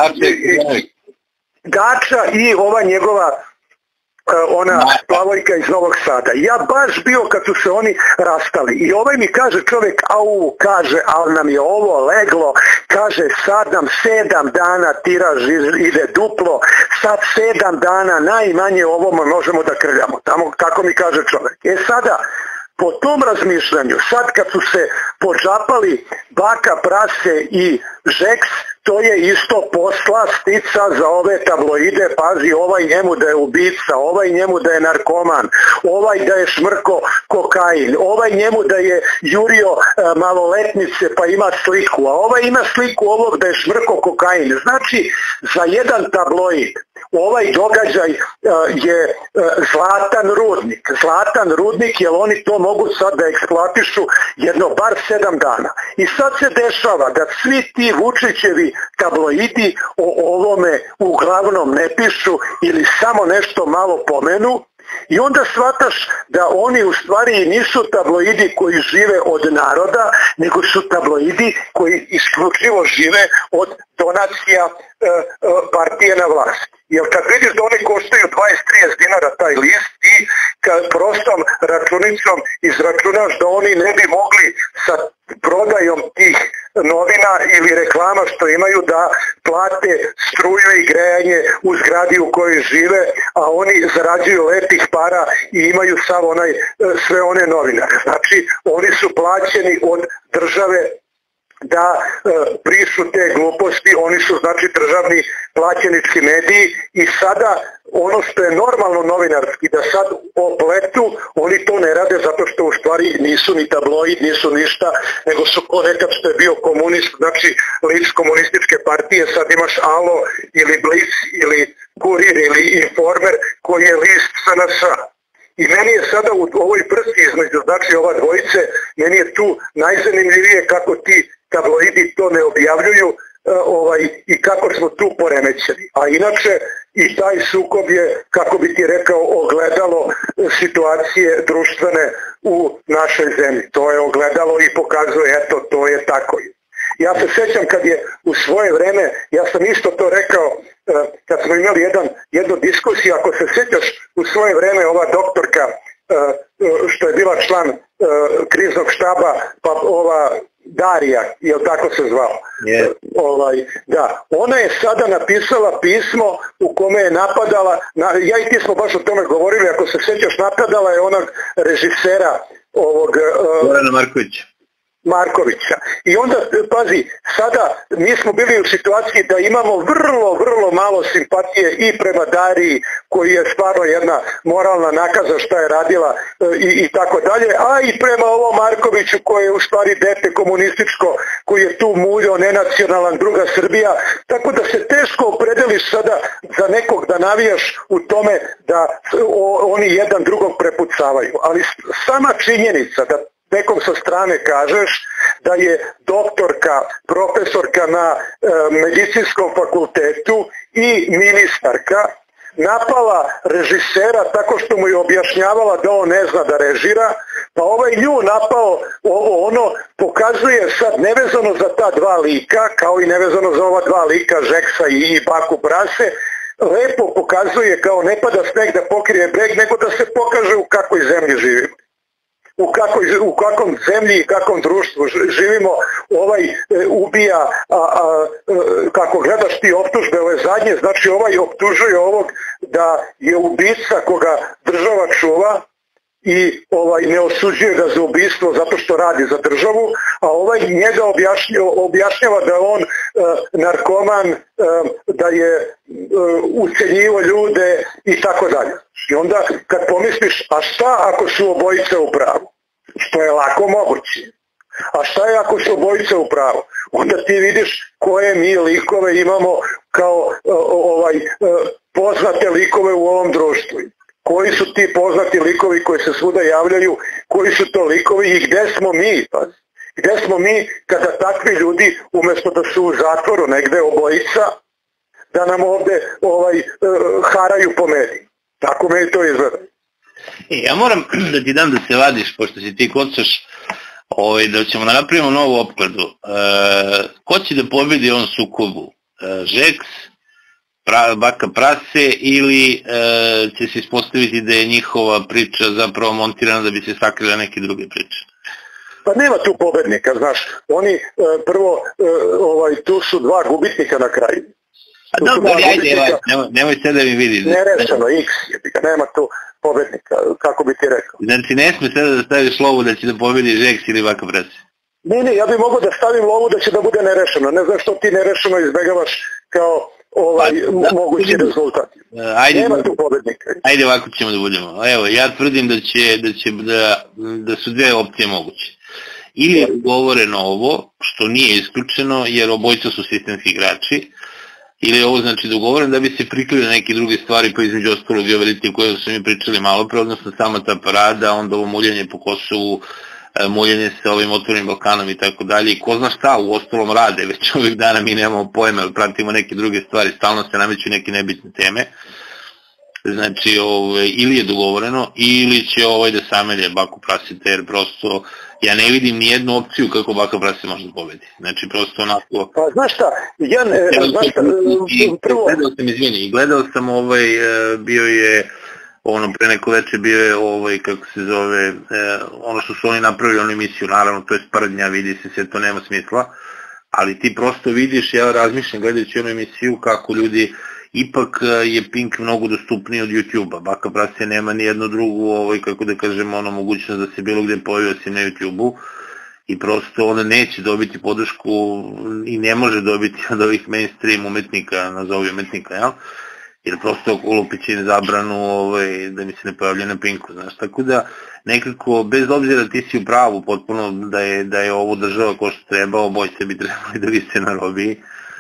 Dača i ova njegova ona plavojka iz Novog Sada. Ja baš bio kad su se oni rastali. I ovaj mi kaže čovjek, au, kaže, ali nam je ovo leglo, kaže, sad nam sedam dana tiraž ide duplo, sad sedam dana najmanje ovome možemo da krljamo. Tamo, tako mi kaže čovjek. E sada, po tom razmišljanju, sad kad su se podžapali Baka, Prase i Žeks, to je isto poslastica za ove tabloide, pazi, ovaj njemu da je ubica, ovaj njemu da je narkoman, ovaj da je šmrko kokain, ovaj njemu da je jurio maloletnice pa ima sliku, a ovaj ima sliku ovog da je šmrko kokain. Znači, za jedan tabloid ovaj događaj je zlatan rudnik. Zlatan rudnik, jer oni to mogu sad da eksploatišu jedno bar sedam dana. I sad se dešava da svi ti Vučićevi tabloidi o ovome uglavnom ne pišu ili samo nešto malo pomenu. I onda shvataš da oni u stvari nisu tabloidi koji žive od naroda, nego su tabloidi koji isključivo žive od donacija e, e, partije na vlasti. Jer kad vidiš da oni koštaju dvadeset do trideset dinara taj list i kad prostom računicom izračunaš da oni ne bi mogli sa prodajom tih novina ili reklama što imaju da plate struju i grejanje u zgradi u kojoj žive, a oni zarađuju lepih para i imaju sav onaj, sve one novinare. Znači, oni su plaćeni od države da e, prišu te gluposti, oni su znači državni plaćenički mediji i sada ono što je normalno novinarski da sad opletu, oni to ne rade zato što u stvari nisu ni tabloid, nisu ništa, nego su ko nekad što je bio komunist, znači list komunističke partije, sad imaš Alo ili Blic ili Kurir ili Informer koji je list S N S. I meni je sada u ovoj prsti između, znači ova dvojice, meni je tu najzanimljivije kako ti tabloidi to ne objavljuju ovaj, i kako smo tu poremećeni. A inače i taj sukob je, kako bi ti rekao, ogledalo situacije društvene u našoj zemlji. To je ogledalo i pokazuje, eto, to je tako. Ja se sećam kad je u svoje vreme, ja sam isto to rekao, kad smo imali jedan, jednu diskusiju, ako se sećaš u svoje vreme ova doktorka, što je bila član kriznog štaba, pa ova Darija, jel tako se zvao? Yeah. Ovaj, da, ona je sada napisala pismo u kome je napadala, na, ja i ti smo baš o tome govorili, ako se sećaš, napadala je onog režisera ovog... Gorana Markovića. Markovića. I onda, pazi, sada mi smo bili u situaciji da imamo vrlo, vrlo malo simpatije i prema Dariji, koji je stvarno jedna moralna nakaza šta je radila i, i tako dalje, a i prema ovom Markoviću koji je u stvari dete komunističko, koji je tu muljo, nenacionalan, druga Srbija, tako da se teško opredeliš sada za nekog da navijaš u tome da o, oni jedan drugog prepucavaju. Ali sama činjenica da nekom sa strane kažeš da je doktorka, profesorka na e, medicinskom fakultetu i ministarka napala režisera tako što mu je objašnjavala da on ne zna da režira, pa ovaj nju napao ovo ono, pokazuje sad nevezano za ta dva lika, kao i nevezano za ova dva lika, Žeksa i Baku Brase, lepo pokazuje kao ne pada sneg da pokrije breg, nego da se pokaže u kakvoj zemlji živimo. U, kakoj, u kakvom zemlji i kakvom društvu živimo. Ovaj e, ubija, a, a, e, kako gledaš ti optužbe ove zadnje, znači ovaj optužuje ovog da je ubica koga država čuva i ovaj ne osuđuje ga za ubistvo zato što radi za državu, a ovaj njega objašnjava, objašnjava da je on e, narkoman, e, da je e, ucenjivo ljude i tako dalje. I onda kad pomisliš, a šta ako su obojice u pravu? Što je lako moguće. A šta je ako su obojice u pravu? Onda ti vidiš koje mi likove imamo kao ovaj poznate likove u ovom društvu. Koji su ti poznati likovi koji se svuda javljaju, koji su to likovi i gde smo mi? Gde smo mi kada takvi ljudi, umjesto da su u zatvoru negde obojica, da nam ovde ovaj, haraju po mediji? Tako meni to izgleda. E, ja moram da ti dam da se vadiš, pošto si ti kocaš, ovaj, da ćemo da napravimo novu opkladu. E, ko će da pobedi on sukobu? E, Žeks, pra, Baka Prase ili e, će se ispostaviti da je njihova priča zapravo montirana da bi se sakrila neke druge priče? Pa nema tu pobednika, znaš. Oni e, prvo, e, ovaj, tu su dva gubitnika na kraju. A dobro, ajde, ajde, nemoj, nemoj sve da mi vidiš. Nerešeno, X je, nema tu pobednika, kako bi ti rekao. Znači ne sme sada da staviš lovu da će da pobedi Žeks ili Baka Prase? Ne, ne, ja bih mogao da stavim lovu da će da bude nerešeno. Ne znam što ti nerešeno izbegavaš kao ovaj pa, mogući rezultat. Ajde, nema tu pobednika. Ajde ovako ćemo da budemo. Evo, ja tvrdim da će, da, će da, da su dve opcije moguće. Ili je ugovoreno ovo, što nije isključeno, jer obojca su sistemski igrači, ili je ovo znači dogovoreno da bi se prikrili neke druge stvari, pa između ostalog geopolitike koje su mi pričali malo pre, odnosno sama ta parada, onda ovo muljanje po Kosovu, muljenje sa ovim otvorenim Balkanom i tako dalje, i ko zna šta u ostalom rade, već ovih dana mi nemamo pojma, pratimo neke druge stvari, stalno se nameću neke nebitne teme, znači ove, ili je dogovoreno, ili će ovaj da samelje Baku Praseta, jer prosto ja ne vidim ni jednu opciju kako Baka Praseta može da pobedi, znači prosto onako... Pa znaš šta, Jan, ja, znaš šta, prvo... Gledao sam, izvini, i gledao sam ovaj, bio je... ono pre neko veče bio je ovaj, kako se zove, eh, ono što su oni napravili, onu emisiju, naravno to je sprdnja, vidi se, sve to nema smisla, ali ti prosto vidiš, ja razmišljam gledajući onu emisiju kako ljudi, ipak je Pink mnogo dostupniji od YouTube-a, Baka Praseta nema ni jednu drugu, ovaj, kako da kažemo, ono mogućnost da se bilo gde pojavio si na YouTube-u, i prosto ona neće dobiti podršku i ne može dobiti od ovih mainstream umetnika, nazovi umetnika, jel? Jer prosto ulupići im zabranu ovaj, da mi se ne pojavlja na Pinku, znaš, tako da nekako, bez obzira ti si u pravu potpuno da je, da je ovo država ko što treba, obojce bi trebali da vise na robiji,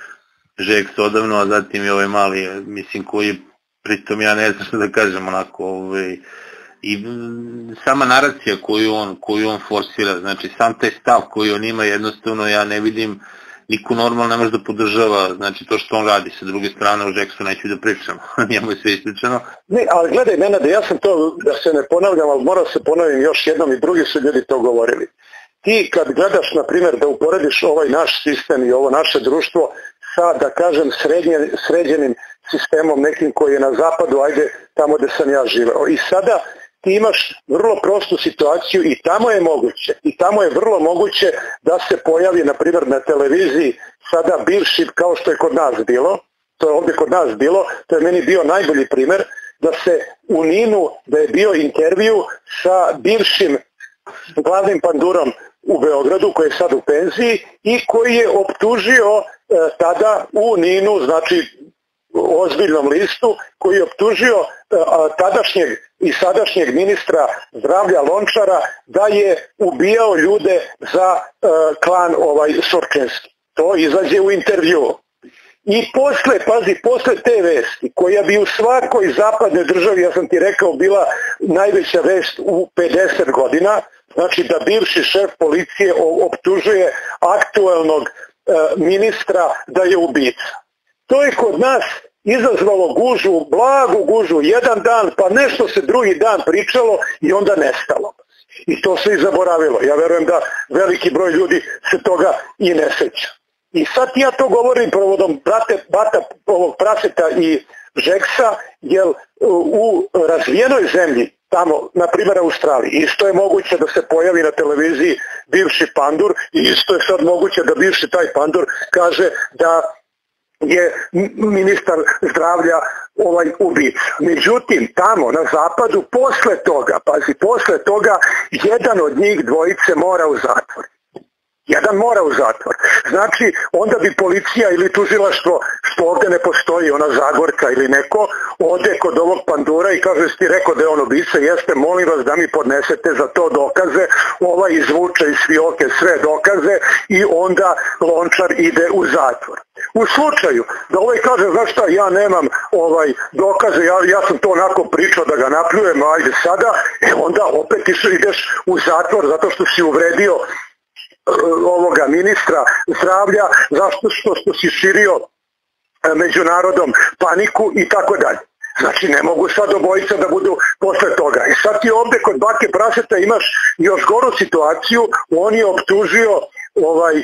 Žeks odavno, a zatim i ovaj mali, mislim, koji je, pritom ja ne znam što da kažem, onako, ovaj, i sama naracija koju on, koju on forsira, znači sam taj stav koji on ima, jednostavno ja ne vidim, niko normalno ne može da podržava, znači to što on radi. Sa druge strane, o Žeksu neću da pričam, njemu je sve ispričano. Ne, ali gledaj, Nenade, ja sam to, da se ne ponavljam, ali moram se ponovim još jednom, i drugi su ljudi to govorili. Ti kad gledaš, na primjer, da uporediš ovaj naš sistem i ovo naše društvo sa, da kažem, srednje, sređenim sistemom nekim koji je na zapadu, ajde, tamo gde sam ja živeo. I sada ti imaš vrlo prostu situaciju i tamo je moguće, i tamo je vrlo moguće da se pojavi, na primjer, na televiziji sada bivši, kao što je kod nas bilo, to je ovdje kod nas bilo, to je meni bio najbolji primjer, da se u Ninu, da je bio intervju sa bivšim glavnim pandurom u Beogradu, koji je sad u penziji i koji je optužio e, tada u Ninu, znači ozbiljnom listu, koji je optužio e, tadašnjeg i sadašnjeg ministra zdravlja Lončara da je ubijao ljude za e, klan ovaj Sorčenski. To izađe u intervju. I posle, pazi, posle te vesti, koja bi u svakoj zapadnoj državi, ja sam ti rekao, bila najveća vest u pedeset godina, znači da bivši šef policije optužuje aktuelnog e, ministra da je ubica. To je kod nas izazvalo gužu, blagu gužu, jedan dan, pa nešto se drugi dan pričalo i onda nestalo. I to se i zaboravilo. Ja verujem da veliki broj ljudi se toga i ne seća. I sad ja to govorim provodom brate, bata ovog Praseta i Žeksa, jer u razvijenoj zemlji, tamo, na primjer Australiji, isto je moguće da se pojavi na televiziji bivši pandur i isto je sad moguće da bivši taj pandur kaže da je ministar zdravlja ovaj ubica. Međutim, tamo na zapadu, posle toga, pazi, posle toga, jedan od njih dvojice mora u zatvor. Jedan mora u zatvor. Znači, onda bi policija ili tužilaštvo, što ovdje ne postoji, ona Zagorka ili neko, ode kod ovog pandura i kaže, si ti rekao da je on ubica, jeste, molim vas da mi podnesete za to dokaze, ovaj izvuče iz fioke sve dokaze i onda Lončar ide u zatvor. U slučaju da ovaj kaže, znaš šta, ja nemam ovaj dokaze, ja, ja sam to onako pričao da ga napljujem, ajde sada, e onda opet ideš u zatvor zato što si uvredio ovoga ministra zdravlja, zašto što, što si širio među narodom paniku i tako dalje. Znači ne mogu sad obojica da budu posle toga. I sad ti ovdje kod Bake Praseta imaš još goru situaciju, on je optužio ovaj, e,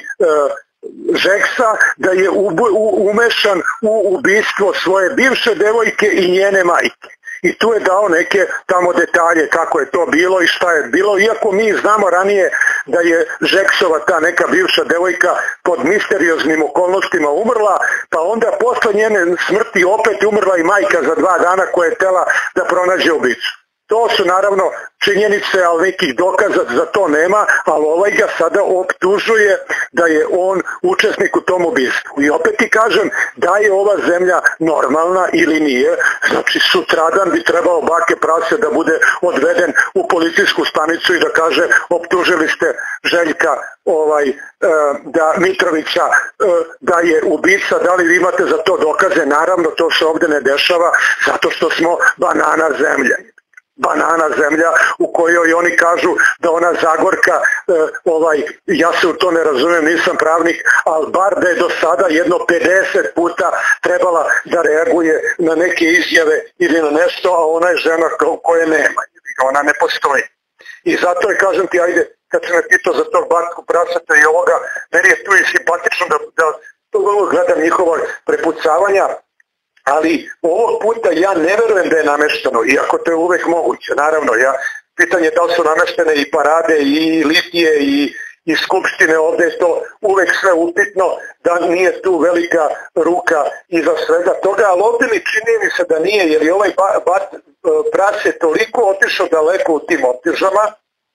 Žeksa da je ubu, u, umešan u ubistvo svoje bivše devojke i njene majke. I tu je dao neke tamo detalje kako je to bilo i šta je bilo, iako mi znamo ranije da je Žeksova ta neka bivša devojka pod misterioznim okolnostima umrla, pa onda posle njene smrti opet umrla i majka za dva dana koja je tela da pronađe ubicu. To su naravno činjenice, ali nekih dokaza za to nema, ali ovaj ga sada optužuje da je on učesnik u tom ubistvu. I opet ti kažem, da je ova zemlja normalna ili nije, znači sutradan bi trebao bake prase da bude odveden u policijsku stanicu i da kaže optužili ste Željka ovaj, da Mitrovića da je ubica, da li vi imate za to dokaze? Naravno, to se ovdje ne dešava zato što smo banana zemlja. Banana zemlja u kojoj oni kažu da ona Zagorka, ovaj, ja se u to ne razumijem, nisam pravnik, ali bar da je do sada jedno pedeset puta trebala da reaguje na neke izjave ili na nešto, a ona je žena koje nema, ona ne postoji. I zato je, kažem ti, ajde, kad se me pitao za tog Batku Praseta i ovoga, meni je tu i simpatično da, da gledam njihova prepucavanja, ali ovog puta ja ne verujem da je namešteno, iako to je uvek moguće. Naravno, ja, pitanje je da li su nameštene i parade, i litije, i, i skupštine, ovdje je to uvek sve upitno, da nije tu velika ruka iza svega toga, ali ovdje mi čini mi se da nije, jer je ovaj Bat Prase toliko otišao daleko u tim optužbama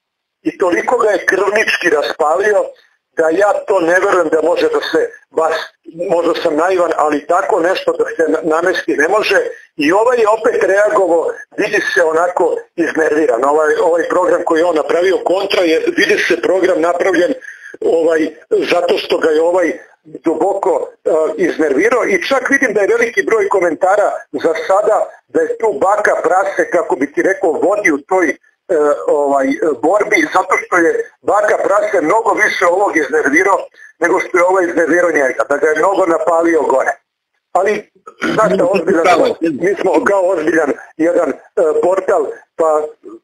i toliko ga je krvnički raspalio, da ja to ne verujem da može da se, baš, možda sam naivan, ali tako nešto da se namesti ne može. I ovaj je opet reagovao, vidi se onako iznerviran. Ovaj, ovaj program koji je on napravio kontra, je, vidi se program napravljen ovaj, zato što ga je ovaj duboko uh, iznervirao i čak vidim da je veliki broj komentara za sada da je tu Baka Prase, kako bi ti rekao, vodi u toj ovaj borbi, zato što je Baka Prase mnogo više ovog iznervirao nego što je ovaj iznervirao njega, da ga je mnogo napalio gore. Ali, znaš šta, ozbiljan, mi smo kao ozbiljan jedan uh, portal, pa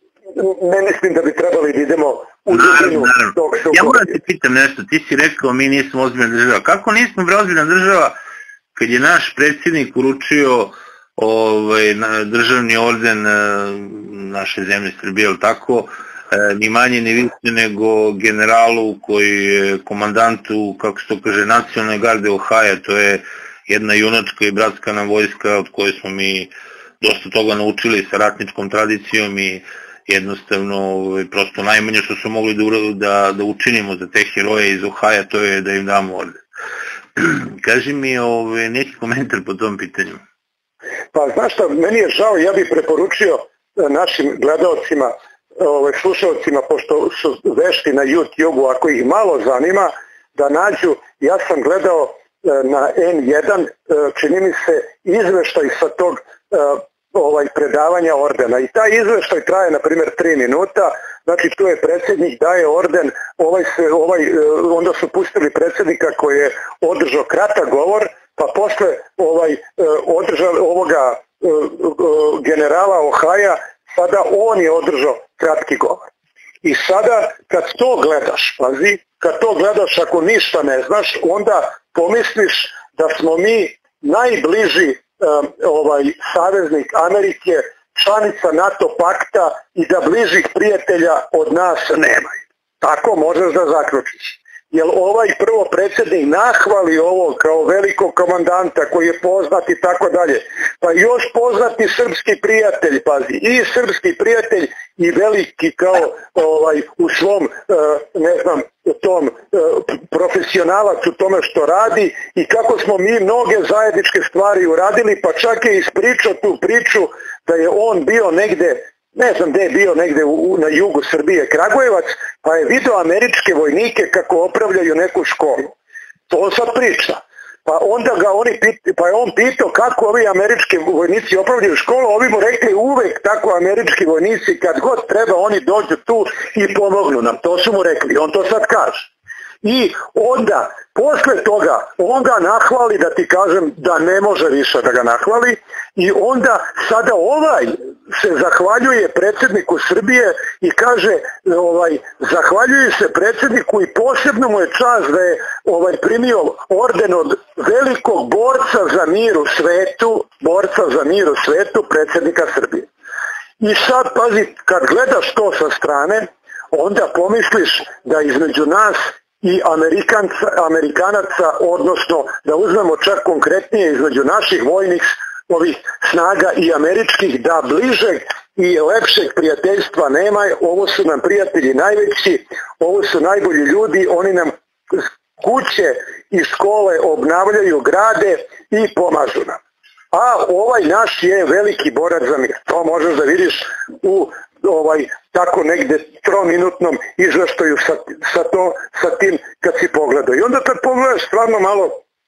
ne mislim da bi trebali da idemo u dubinu tog sukoba. Ja moram ti pitam nešto, ti si rekao mi nismo ozbiljna država. Kako nismo ozbiljna država kad je naš predsjednik uručio ovaj, državni orden naše zemlje Srbije, ali tako, ni manje ni više nego generalu koji je komandantu, kako se to kaže, nacionalne garde Ohaja, to je jedna junačka i bratska nam vojska od koje smo mi dosta toga naučili sa ratničkom tradicijom i jednostavno prosto najmanje što smo mogli da, da učinimo za te heroje iz Ohaja, to je da im damo orden. Kaži mi ovaj, neki komentar po tom pitanju. Pa znaš šta, meni je žao, ja bih preporučio našim gledalcima, ovaj, slušalcima, pošto su vešti na YouTube-u, ako ih malo zanima, da nađu, ja sam gledao na en jedan, čini mi se, izveštaj sa tog ovaj, predavanja ordena. I taj izveštaj traje, na primjer, tri minuta, znači tu je predsjednik, daje orden, ovaj se, ovaj, onda su pustili predsjednika koji je održao kratak govor, pa posle ovaj, održao ovoga generala Ohaja, sada on je održao kratki govor. I sada kad to gledaš, pazi, kad to gledaš ako ništa ne znaš, onda pomisliš da smo mi najbliži um, ovaj, saveznik Amerike, članica NATO pakta i da bližih prijatelja od nas nemaju. Tako možeš da zaključiš. Jer ovaj prvo predsjednik nahvali ovo kao velikog komandanta koji je poznat i tako dalje. Pa još poznati srpski prijatelj, pazi, i srpski prijatelj i veliki kao ovaj, u svom, ne znam, tom profesionalac u tome što radi i kako smo mi mnoge zajedničke stvari uradili, pa čak je ispričao tu priču da je on bio negde, ne znam gde je bio, negde u, na jugu Srbije, Kragujevac, pa je vidio američke vojnike kako opravljaju neku školu. To sad priča. Pa onda ga oni pit, pa je on pitao kako ovi američki vojnici opravljaju školu, ovi mu rekli uvek tako američki vojnici kad god treba oni dođu tu i pomognu nam. To su mu rekli, on to sad kaže. I onda, posle toga, on ga nahvali, da ti kažem da ne može više da ga nahvali, i onda sada ovaj se zahvaljuje predsjedniku Srbije i kaže, ovaj, zahvaljuje se predsjedniku i posebno mu je čast da je ovaj, primio orden od velikog borca za mir u svetu, borca za mir u svetu, predsjednika Srbije. I sad, pazi, kad gledaš to sa strane, onda pomisliš da između nas i Amerikanca, Amerikanaca, odnosno da uzmemo čak konkretnije između naših vojnih ovih snaga i američkih, da bližeg i lepšeg prijateljstva nema, ovo su nam prijatelji najveći, ovo su najbolji ljudi, oni nam kuće i škole obnavljaju, grade i pomažu nam. A ovaj naš je veliki borac za mir. To možeš da vidiš u ovaj tako negde trominutnom izveštaju sa, sa, to, sa tim kad si pogledao. I onda kad pogledaš stvarno malo,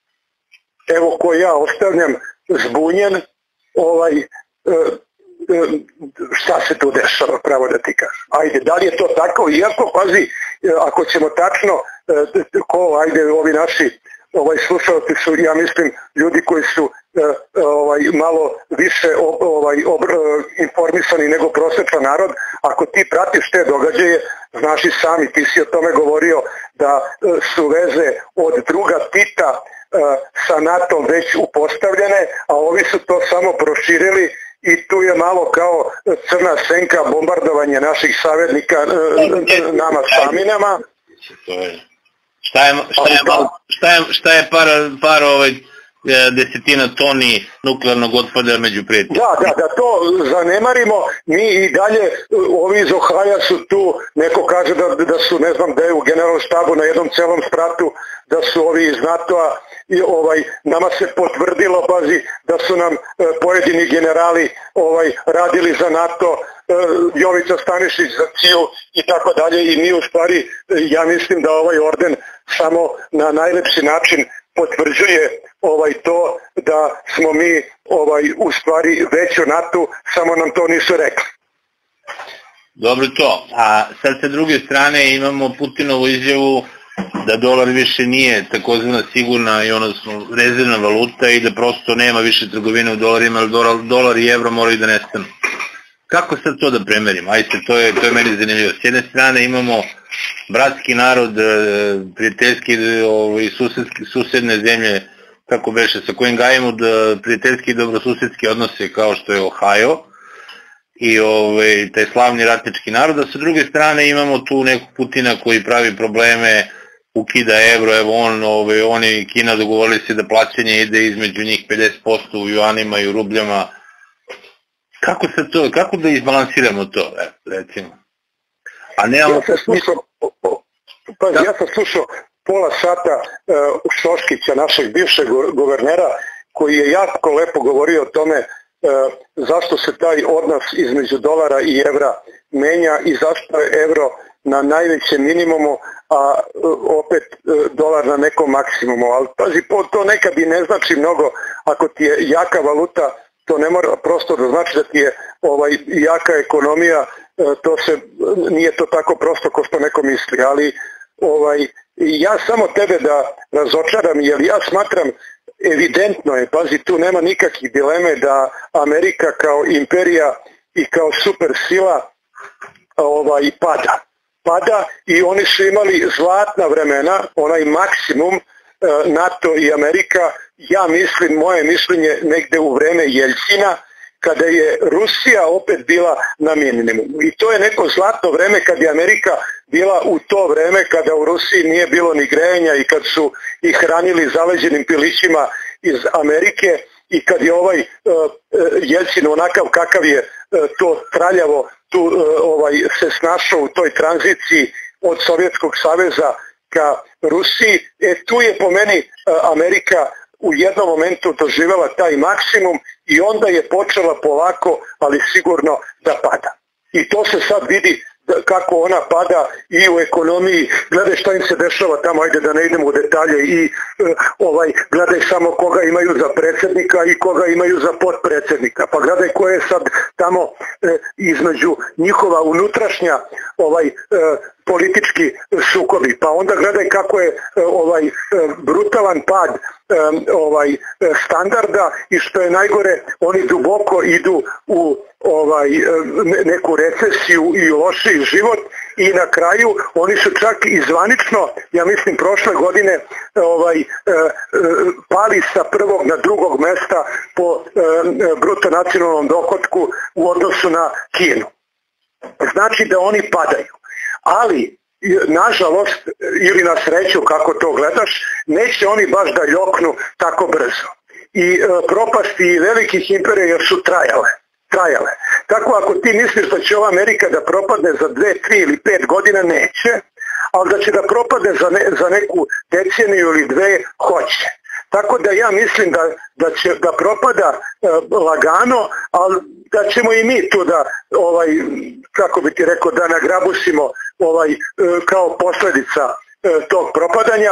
evo ko ja ostavljam zbunjen, ovaj, e, e, šta se tu dešava, pravo da ti kažem. Ajde, da li je to tako? Iako, pazi, ako ćemo tačno, e, ko, ajde, ovi naši ovaj, slušalci su, ja mislim, ljudi koji su e, ovaj, malo više ob, ovaj, ob, e, informisani nego prosječan narod. Ako ti pratiš te događaje, znaš i sami, ti si o tome govorio da e, su veze od druga Tita e, sa NATO već upostavljene, a ovi su to samo proširili i tu je malo kao crna senka bombardovanje naših saveznika e, nama saminama. Šta je, šta je, šta je, šta je par, par ovaj, desetina toni nuklearnog otpada među prijateljima? Da, da, da to zanemarimo, mi i dalje, ovi iz Ohaja su tu, neko kaže da, da su, ne znam, da je u generalnom štabu na jednom celom spratu, da su ovi iz NATO-a, i ovaj, nama se potvrdilo, pazi, da su nam e, pojedini generali ovaj, radili za NATO, e, Jovica Stanišić za C I U i tako dalje, i mi u stvari, e, ja mislim da ovaj orden samo na najlepši način potvrđuje ovaj to da smo mi ovaj u stvari već u NATO, samo nam to nisu rekli. Dobro to, a sad sa druge strane imamo Putinovu izjavu da dolar više nije takozvana sigurna i odnosno rezervna valuta i da prosto nema više trgovine u dolarima, ali dolar i evro moraju da nestanu. Kako sad to da premerimo? Ajde, to je, to je meni zanimljivo. S jedne strane imamo bratski narod, prijateljski i susedne zemlje, kako beše, sa kojim gajimo prijateljski i dobrosusedski odnose kao što je Ohio i ovaj, taj slavni ratnički narod, a sa druge strane imamo tu nekog Putina koji pravi probleme, ukida evro, evo on, ovaj, on i Kina dogovorili se da plaćanje ide između njih pedeset posto u juanima i u rubljama. Kako se to, kako da izbalansiramo to, recimo? A nemamo... Ja sam slušao, pa ja sam slušao pola sata uh, Šoškića, našeg bivšeg guvernera, koji je jako lepo govorio o tome uh, zašto se taj odnos između dolara i evra menja i zašto je evro na najvećem minimumu, a uh, opet uh, dolar na nekom maksimumu. Ali pazi, to nekad i ne znači mnogo ako ti je jaka valuta, to ne mora prosto da znači da ti je ovaj, jaka ekonomija, to se, nije to tako prosto kao što neko misli, ali ovaj, ja samo tebe da razočaram, jer ja smatram, evidentno je, pazi, tu nema nikakvih dileme da Amerika kao imperija i kao super sila ovaj, pada. Pada i oni su imali zlatna vremena, onaj maksimum, NATO i Amerika, ja mislim, moje mišljenje, negde u vreme Jeljcina, kada je Rusija opet bila na minimumu. I to je neko zlatno vreme kad je Amerika bila u to vreme kada u Rusiji nije bilo ni grejanja i kad su ih hranili zaleđenim pilićima iz Amerike i kad je ovaj uh, Jeljcin onakav kakav je uh, to traljavo tu, uh, ovaj, se snašao u toj tranziciji od Sovjetskog saveza ka Rusiji, e tu je po meni uh, Amerika u jednom momentu doživjela taj maksimum i onda je počela polako, ali sigurno da pada. I to se sad vidi kako ona pada i u ekonomiji, gledaj šta im se dešava tamo, ajde da ne idemo u detalje, i ovaj, gledaj samo koga imaju za predsjednika i koga imaju za potpredsjednika, pa gledaj ko je sad tamo e, između njihova unutrašnja ovaj, e, politički sukobi, pa onda gledaj kako je e, ovaj, e, brutalan pad e, ovaj, e, standarda i što je najgore, oni duboko idu u ovaj, neku recesiju i lošiji život i na kraju oni su čak i zvanično, ja mislim prošle godine ovaj, pali sa prvog na drugog mesta po bruto nacionalnom dohotku u odnosu na Kinu. Znači da oni padaju. Ali nažalost ili na sreću kako to gledaš, neće oni baš da ljoknu tako brzo. I propasti velikih imperija su trajale. trajale. Tako ako ti misliš da će ova Amerika da propadne za dve, tri ili pet godina, neće, ali da će da propadne za, ne, za neku deceniju ili dve, hoće. Tako da ja mislim da, da će da propada e, lagano, ali da ćemo i mi tu da, ovaj, kako bi ti rekao, da nagrabusimo ovaj, e, kao posljedica e, tog propadanja.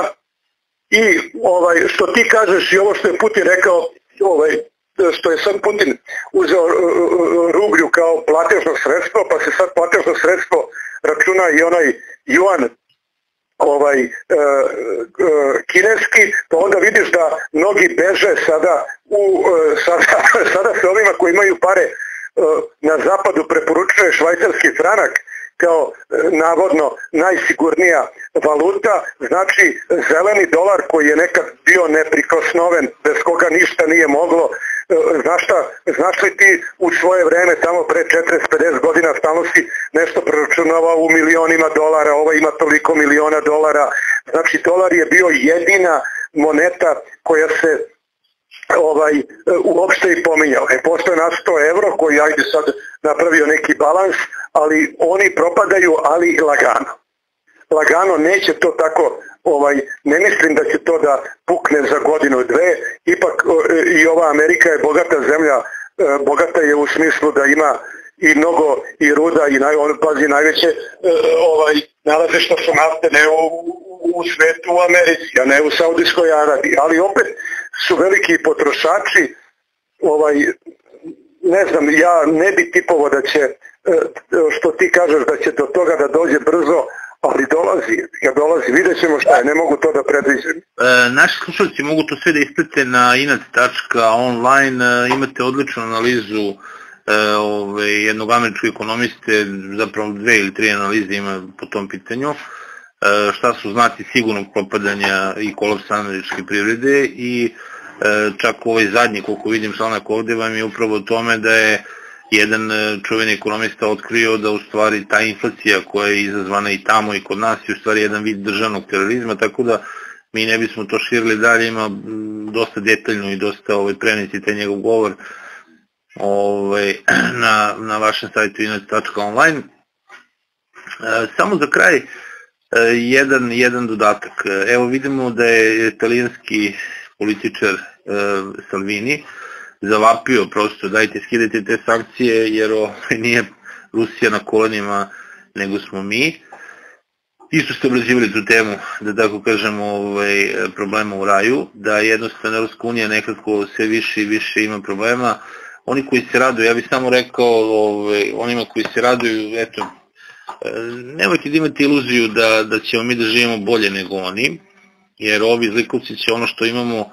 I ovaj, što ti kažeš i ovo što je Putin rekao, ovaj, što je sad Putin uzeo rublju kao platežno sredstvo, pa se sad platežno sredstvo računa i onaj juan ovaj e, e, kineski, pa onda vidiš da mnogi beže sada u e, sada, sada se ovima koji imaju pare e, na zapadu preporučuje švajcarski franak kao e, navodno najsigurnija valuta, znači zeleni dolar koji je nekad bio neprikosnoven, bez koga ništa nije moglo. Znaš šta, znaš li ti u svoje vreme tamo pre četrdeset pedeset godina stalno si nešto preračunavao u milionima dolara, ova ima toliko miliona dolara, znači dolar je bio jedina moneta koja se ovaj uopšte i pominjao. E, postoje nasto evro koji ajde sad napravio neki balans, ali oni propadaju, ali lagano. Lagano, neće to tako, ovaj, ne mislim da će to da pukne za godinu dve, ipak i ova Amerika je bogata zemlja, bogata je u smislu da ima i mnogo i ruda i naj, on pazi najveće ovaj, nalazišta su nafte ne u, u svetu u Americi, a ne u Saudijskoj Arabiji, ali opet su veliki potrošači, ovaj, ne znam, ja ne bi tipovao da će, što ti kažeš da će do toga da dođe brzo, ali dolazi, ja dolazi, vidjet ćemo šta je, ne mogu to da predviđem. E, naši slušalci mogu to sve da isprate na inat tačka online, e, imate odličnu analizu e, ove, jednog američkog ekonomiste, zapravo dve ili tri analize ima po tom pitanju, e, šta su znaci sigurnog propadanja i kolapsa američke privrede i e, čak ovaj zadnji, koliko vidim članak ovde, vam je upravo o tome da je jedan čuveni ekonomista otkrio da u stvari ta inflacija koja je izazvana i tamo i kod nas je u stvari jedan vid državnog terorizma, tako da mi ne bismo to širili dalje, ima dosta detaljno i dosta ovaj, preneti taj njegov govor ovaj, na, na vašem sajtu inat tačka online. E, samo za kraj, e, jedan, jedan dodatak. Evo vidimo da je italijanski političar e, Salvini zavapio prosto, dajte skidajte te sankcije jer ovaj, nije Rusija na kolenima nego smo mi. Isto ste obrazivali tu temu, da tako kažemo, ovaj, problema u raju, da jednostavno Evropska unija nekako sve više i više ima problema. Oni koji se raduju, ja bih samo rekao ovaj, onima koji se raduju, eto, nemojte da imate iluziju da, da ćemo mi da živimo bolje nego oni, jer ovi zlikovci će ono što imamo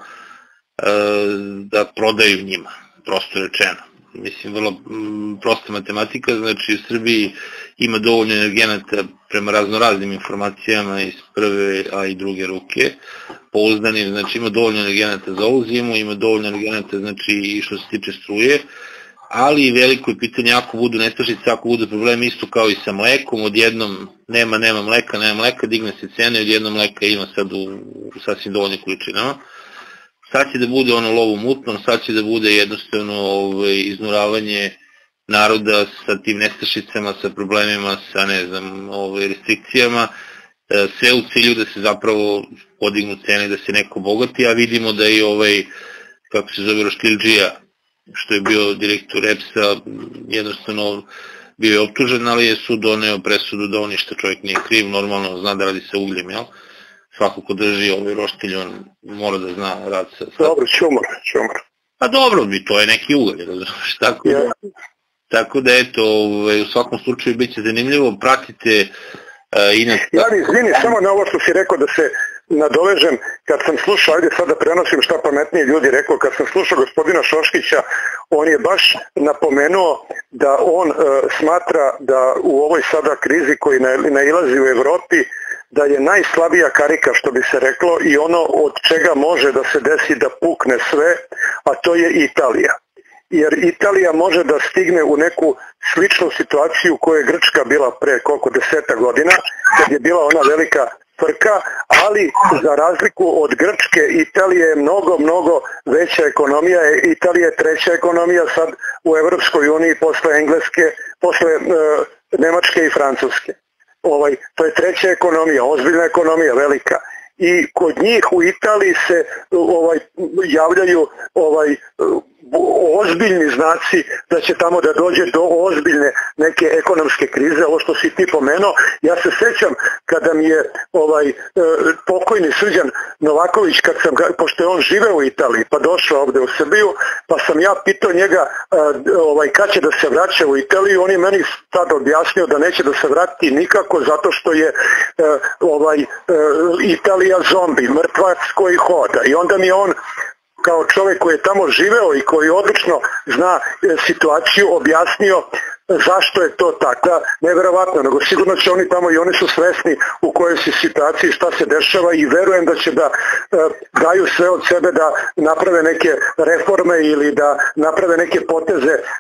da prodaju njima, prosto rečeno. Mislim, vrlo prosta matematika, znači u Srbiji ima dovoljno energenata prema raznoraznim informacijama iz prve, a i druge ruke, pouzdani, znači ima dovoljno energenata za ovu zimu, ima dovoljno energenata, znači i što se tiče struje, ali veliko je pitanje ako budu nestašice, ako budu problemi isto kao i sa mlekom, odjednom nema, nema mleka, nema mleka, digne se cene, odjednom mleka ima sad u, u sasvim dovoljne količinama. Sad će da bude ono lovo mutnom, sad će da bude jednostavno ovaj, iznuravanje naroda sa tim nestašicama, sa problemima, sa ne znam, ovaj, restrikcijama, sve u cilju da se zapravo podignu cene, da se neko bogati, a vidimo da i ovaj, kako se zove, Roštilđija, što je bio direktor E P S-a, jednostavno bio je optužen, ali je sud doneo presudu da on ništa čovjek nije kriv, normalno zna da radi sa ugljem, jel? Svako ko drži ovaj roštilj, on mora da zna rad sa... Dobro, čumor, čumor. Pa dobro bi, to je neki ugalj, razumiješ, tako da... Yeah. Tako da, eto, ovaj, u svakom slučaju bit će zanimljivo, pratite uh, i na... Ja mi izvini, samo na ovo što si rekao da se nadovežem, kad sam slušao, ajde sad da prenosim šta pametniji ljudi rekao, kad sam slušao gospodina Šoškića, on je baš napomenuo da on uh, smatra da u ovoj sada krizi koji nailazi u Evropi, da je najslabija karika, što bi se reklo, i ono od čega može da se desi da pukne sve, a to je Italija. Jer Italija može da stigne u neku sličnu situaciju koju je Grčka bila pre koliko deseta godina, kad je bila ona velika frka, ali za razliku od Grčke, Italija je mnogo, mnogo veća ekonomija, Italija je treća ekonomija sad u Evropskoj uniji posle Engleske, posle e, Nemačke i Francuske. Ovaj, to je treća ekonomija, ozbiljna ekonomija, velika. I kod njih u Italiji se ovaj, javljaju ovaj, ozbiljni znaci da će tamo da dođe do ozbiljne neke ekonomske krize, ovo što si ti pomenuo. Ja se sećam kada mi je ovaj, pokojni Srđan Novaković, kad sam, pošto je on živeo u Italiji pa došao ovde u Srbiju, pa sam ja pitao njega ovaj, kad će da se vraća u Italiju, on je meni tad objasnio da neće da se vrati nikako zato što je ovaj, Italija zombi, mrtvac koji hoda. I onda mi je on kao čovjek koji je tamo živeo i koji odlično zna situaciju objasnio zašto je to tako. Neverovatno, nego sigurno će oni tamo i oni su svesni u kojoj si situaciji, šta se dešava i verujem da će da e, daju sve od sebe da naprave neke reforme ili da naprave neke poteze e,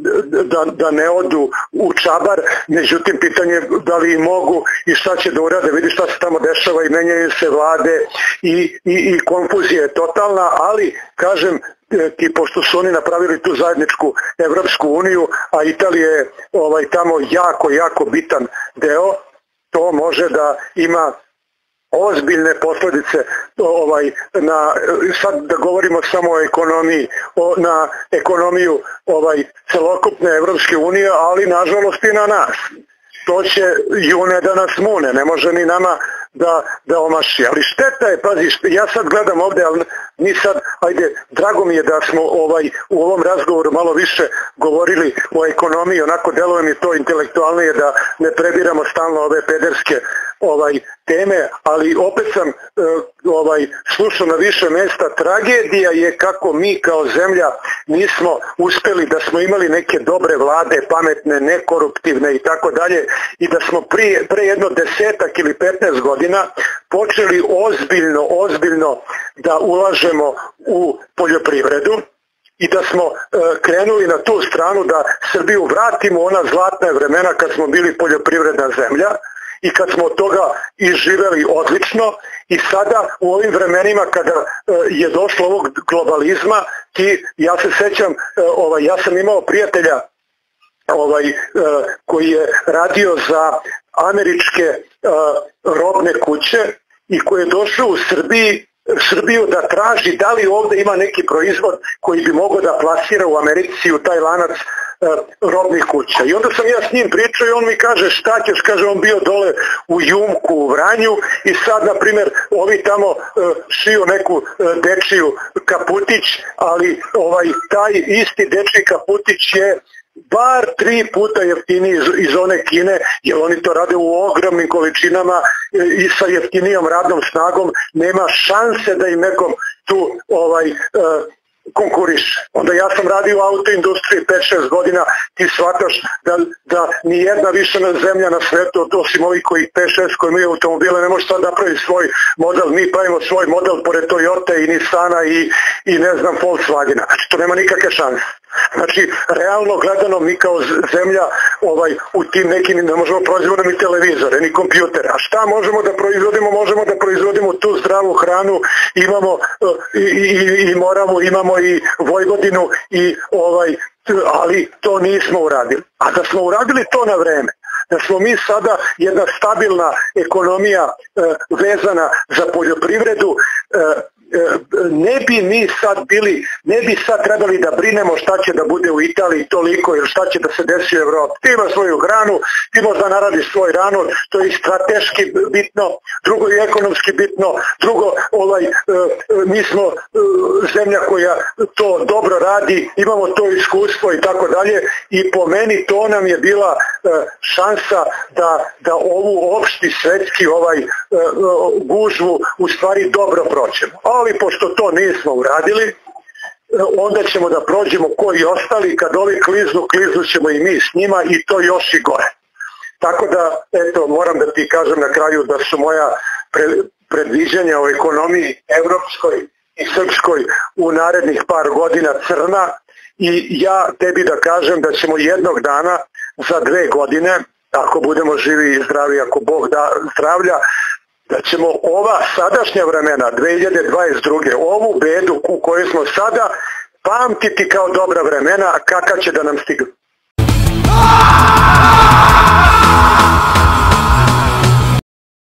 da, da ne odu u čabar. Međutim, pitanje je da li mogu i šta će da urade. Vidi šta se tamo dešava i menjaju se vlade i, i, i konfuzija je totalna, ali kažem ti, pošto su oni napravili tu zajedničku Evropsku uniju, a Italija je ovaj, tamo jako, jako bitan deo, to može da ima ozbiljne posljedice ovaj, na, sad da govorimo samo o ekonomiji, o, na ekonomiju ovaj, celokupne Evropske unije, ali nažalost i na nas. To će june da nas mune, ne može ni nama da, da omaši. Ali šteta je, pazi, ja sad gledam ovde, ali mi sad, ajde, drago mi je da smo ovaj, u ovom razgovoru malo više govorili o ekonomiji, onako deluje mi to intelektualnije da ne prebiramo stalno ove pederske ovaj, teme, ali opet sam e, ovaj, slušao na više mesta, tragedija je kako mi kao zemlja nismo uspeli da smo imali neke dobre vlade, pametne, nekoruptivne i tako dalje i da smo prije, pre jedno desetak ili petnaest godina počeli ozbiljno, ozbiljno da ulažemo u poljoprivredu i da smo e, krenuli na tu stranu da Srbiju vratimo ona zlatna vremena kad smo bili poljoprivredna zemlja i kad smo od toga izživeli odlično i sada u ovim vremenima kada e, je došlo ovog globalizma, ti, ja se sećam, e, ovaj, ja sam imao prijatelja ovaj, e, koji je radio za američke e, robne kuće i koji je došao u Srbiji Srbiju da traži da li ovdje ima neki proizvod koji bi mogao da plasira u Americi u taj lanac e, robnih kuća. I onda sam ja s njim pričao i on mi kaže šta ćeš, kaže on bio dole u Jumku u Vranju i sad na primjer ovi tamo e, šiju neku e, dečiju kaputić, ali ovaj taj isti dečiji kaputić je bar tri puta jeftiniji iz, iz one Kine, jer oni to rade u ogromnim količinama i sa jeftinijom radnom snagom, nema šanse da im nekom tu ovaj, e, konkuriše. Onda ja sam radio u autoindustriji pet šest godina, ti shvataš da, da ni jedna više zemlja na svetu, osim ovih koji pet šest koji imaju automobile, ne može sad napraviti svoj model, mi pravimo svoj model pored Toyota i Nissana i, i ne znam Volkswagena, znači to nema nikakve šanse. Znači, realno gledano mi kao zemlja ovaj, u tim nekim ne možemo proizvoditi ni televizore, ni kompjutere. A šta možemo da proizvodimo? Možemo da proizvodimo tu zdravu hranu, imamo i, i, i moramo, imamo i Vojvodinu, i, ovaj, ali to nismo uradili. A da smo uradili to na vreme, da smo mi sada jedna stabilna ekonomija e, vezana za poljoprivredu, e, ne bi mi sad bili, ne bi sad trebali da brinemo šta će da bude u Italiji toliko ili šta će da se desi u Evropi. Ti ima svoju hranu, ti možda naradiš svoj ranu, to je strateški bitno, drugo je ekonomski bitno, drugo ovaj, mi smo zemlja koja to dobro radi, imamo to iskustvo i tako dalje i po meni to nam je bila šansa da, da ovu opšti svetski ovaj gužvu u stvari dobro proćemo. Ali pošto to nismo uradili, onda ćemo da prođemo koji ostali, kad ovi kliznu, kliznu ćemo i mi s njima i to još i gore. Tako da, eto, moram da ti kažem na kraju da su moja predviđanja o ekonomiji evropskoj i srpskoj u narednih par godina crna i ja tebi da kažem da ćemo jednog dana za dve godine, ako budemo živi i zdravi, ako Bog da zdravlja, da ćemo ova sadašnja vremena, dve hiljade dvadeset druge, ovu bedu u kojoj smo sada pamtiti kao dobra vremena, a kakva će da nam stignu.